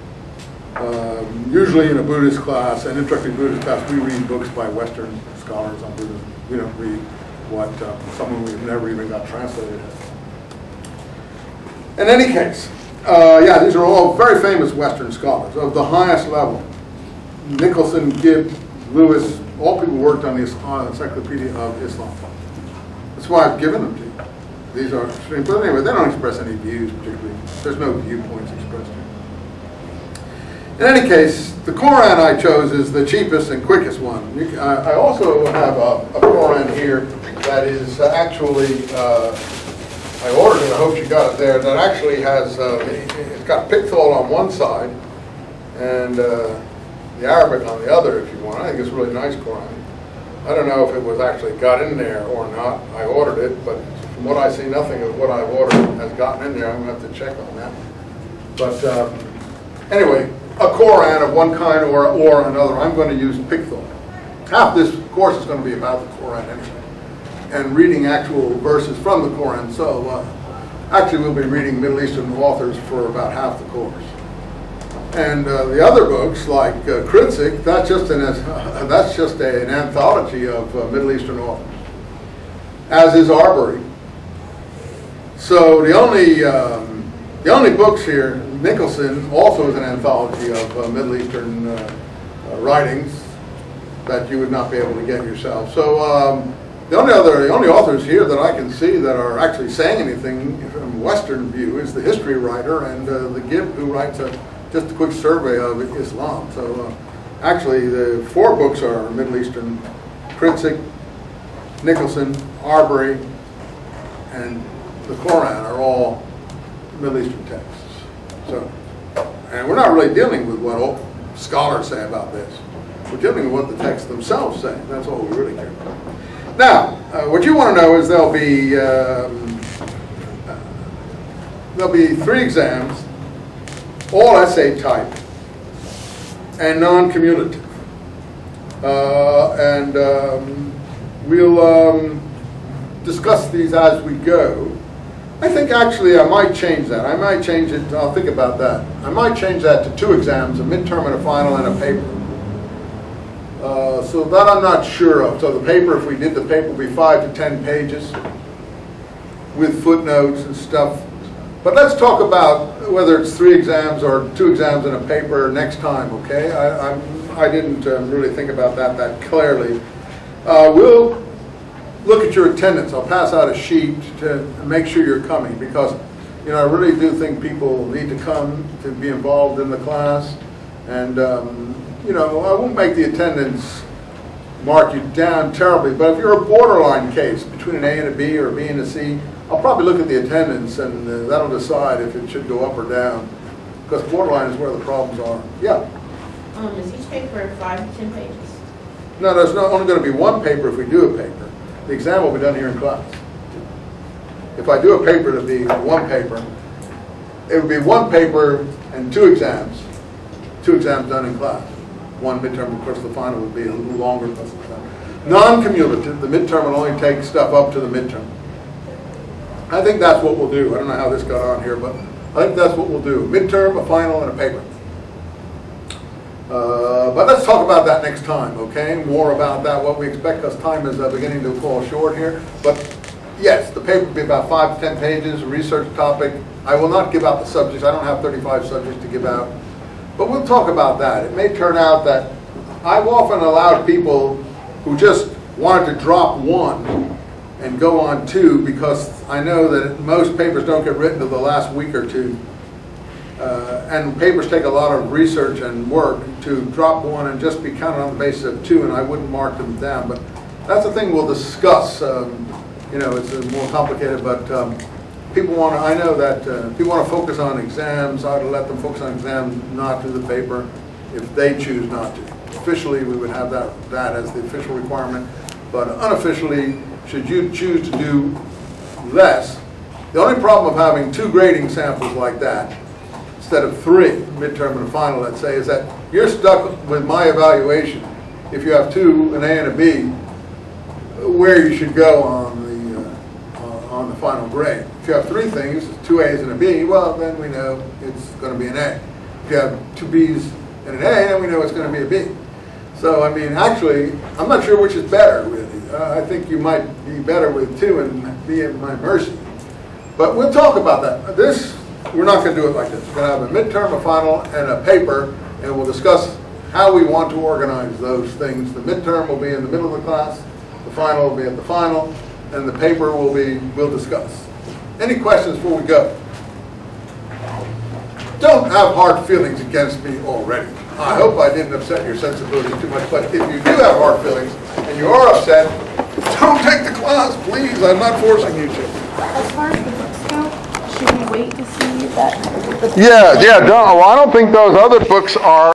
A: Um, usually in a Buddhist class, an introductory Buddhist class, we read books by Western scholars on Buddhism. We don't read what uh, someone we've never even got translated as. In any case, uh, yeah, these are all very famous Western scholars of the highest level. Nicholson, Gibb, Lewis, all people worked on the uh, Encyclopedia of Islam. That's why I've given them to you. These are extreme, but anyway, they don't express any views particularly. There's no viewpoints expressed here. In any case, the Koran I chose is the cheapest and quickest one. You can, I, I also have a, a Koran here that is uh, actually, uh, I ordered it, I hope you got it there, that actually has, uh, it's got Pickthall on one side and uh, the Arabic on the other if you want. I think it's a really nice Koran. I don't know if it was actually got in there or not. I ordered it, but from what I see, nothing of what I've ordered has gotten in there. I'm going to have to check on that. But um, anyway, a Koran of one kind or, or another, I'm going to use Pickthall. Half this course is going to be about the Koran anyway, and reading actual verses from the Koran. So uh, actually we'll be reading Middle Eastern authors for about half the course. And uh, the other books, like uh, Kritzeck, that's just an uh, that's just a, an anthology of uh, Middle Eastern authors, as is Arberry. So the only um, the only books here, Nicholson also is an anthology of uh, Middle Eastern uh, uh, writings that you would not be able to get yourself. So um, the only other the only authors here that I can see that are actually saying anything from a Western view is the history writer and uh, the Gibb, who writes a just a quick survey of Islam. So uh, actually the four books are Middle Eastern: Kritzeck, Nicholson, Arberry, and the Koran are all Middle Eastern texts. So, and we're not really dealing with what all scholars say about this. We're dealing with what the texts themselves say. That's all we really care about. Now, uh, what you want to know is there'll be um, uh, there'll be three exams, all essay type and non-cumulative, uh, and um, we'll um, discuss these as we go. I think actually I might change that. I might change it. I'll think about that. I might change that to two exams: a midterm and a final, and a paper. Uh, so that I'm not sure of. So the paper, if we did the paper, would be five to ten pages with footnotes and stuff. But let's talk about whether it's three exams or two exams and a paper next time, okay? I, I'm, I didn't uh, really think about that that clearly. Uh, we'll look at your attendance. I'll pass out a sheet to make sure you're coming, because you know, I really do think people need to come to be involved in the class. And um, you know, I won't make the attendance mark you down terribly, but if you're a borderline case between an A and a B or a B and a C, I'll probably look at the attendance, and uh, that'll decide if it should go up or down, because borderline is where the problems are. Yeah?
B: Um, is each paper five to ten pages?
A: No, there's not only going to be one paper if we do a paper. The exam will be done here in class. If I do a paper, it'll be one paper. It would be one paper and two exams. Two exams done in class. One midterm, of course, the final would be a little longer. Non-cumulative, the midterm will only take stuff up to the midterm. I think that's what we'll do. I don't know how this got on here, but I think that's what we'll do. Midterm, a final, and a paper. Uh, but let's talk about that next time, okay? More about that, what we expect, because time is uh, beginning to fall short here. But yes, the paper will be about five to ten pages, a research topic. I will not give out the subjects. I don't have thirty-five subjects to give out. But we'll talk about that. It may turn out that I've often allowed people who just wanted to drop one and go on two, because I know that most papers don't get written till the last week or two. Uh, and papers take a lot of research and work. To drop one and just be counted on the basis of two, and I wouldn't mark them down. But that's a thing we'll discuss. Um, you know, it's uh, more complicated, but um, people want to, I know that uh, people want to focus on exams. I would let them focus on exams, not do the paper, if they choose not to. Officially, we would have that, that as the official requirement, but unofficially, should you choose to do less, the only problem of having two grading samples like that, instead of three, midterm and a final, let's say, is that you're stuck with my evaluation. If you have two, an A and a B, where you should go on the uh, on the final grade. If you have three things, two A's and a B, well, then we know it's going to be an A. If you have two B's and an A, then we know it's going to be a B. So, I mean, actually, I'm not sure which is better, really. Uh, I think you might be better with two and be at my mercy. But we'll talk about that. This, we're not going to do it like this. We're going to have a midterm, a final, and a paper, and we'll discuss how we want to organize those things. The midterm will be in the middle of the class, the final will be at the final, and the paper will be, we'll discuss. Any questions before we go? Don't have hard feelings against me already. I hope I didn't upset your sensibilities too much, but if you do have hard feelings and you are upset, don't take the class, please. I'm not forcing you to.
D: As far as the books go, should we wait to see that?
A: Yeah, yeah, don't, well, I don't think those other books are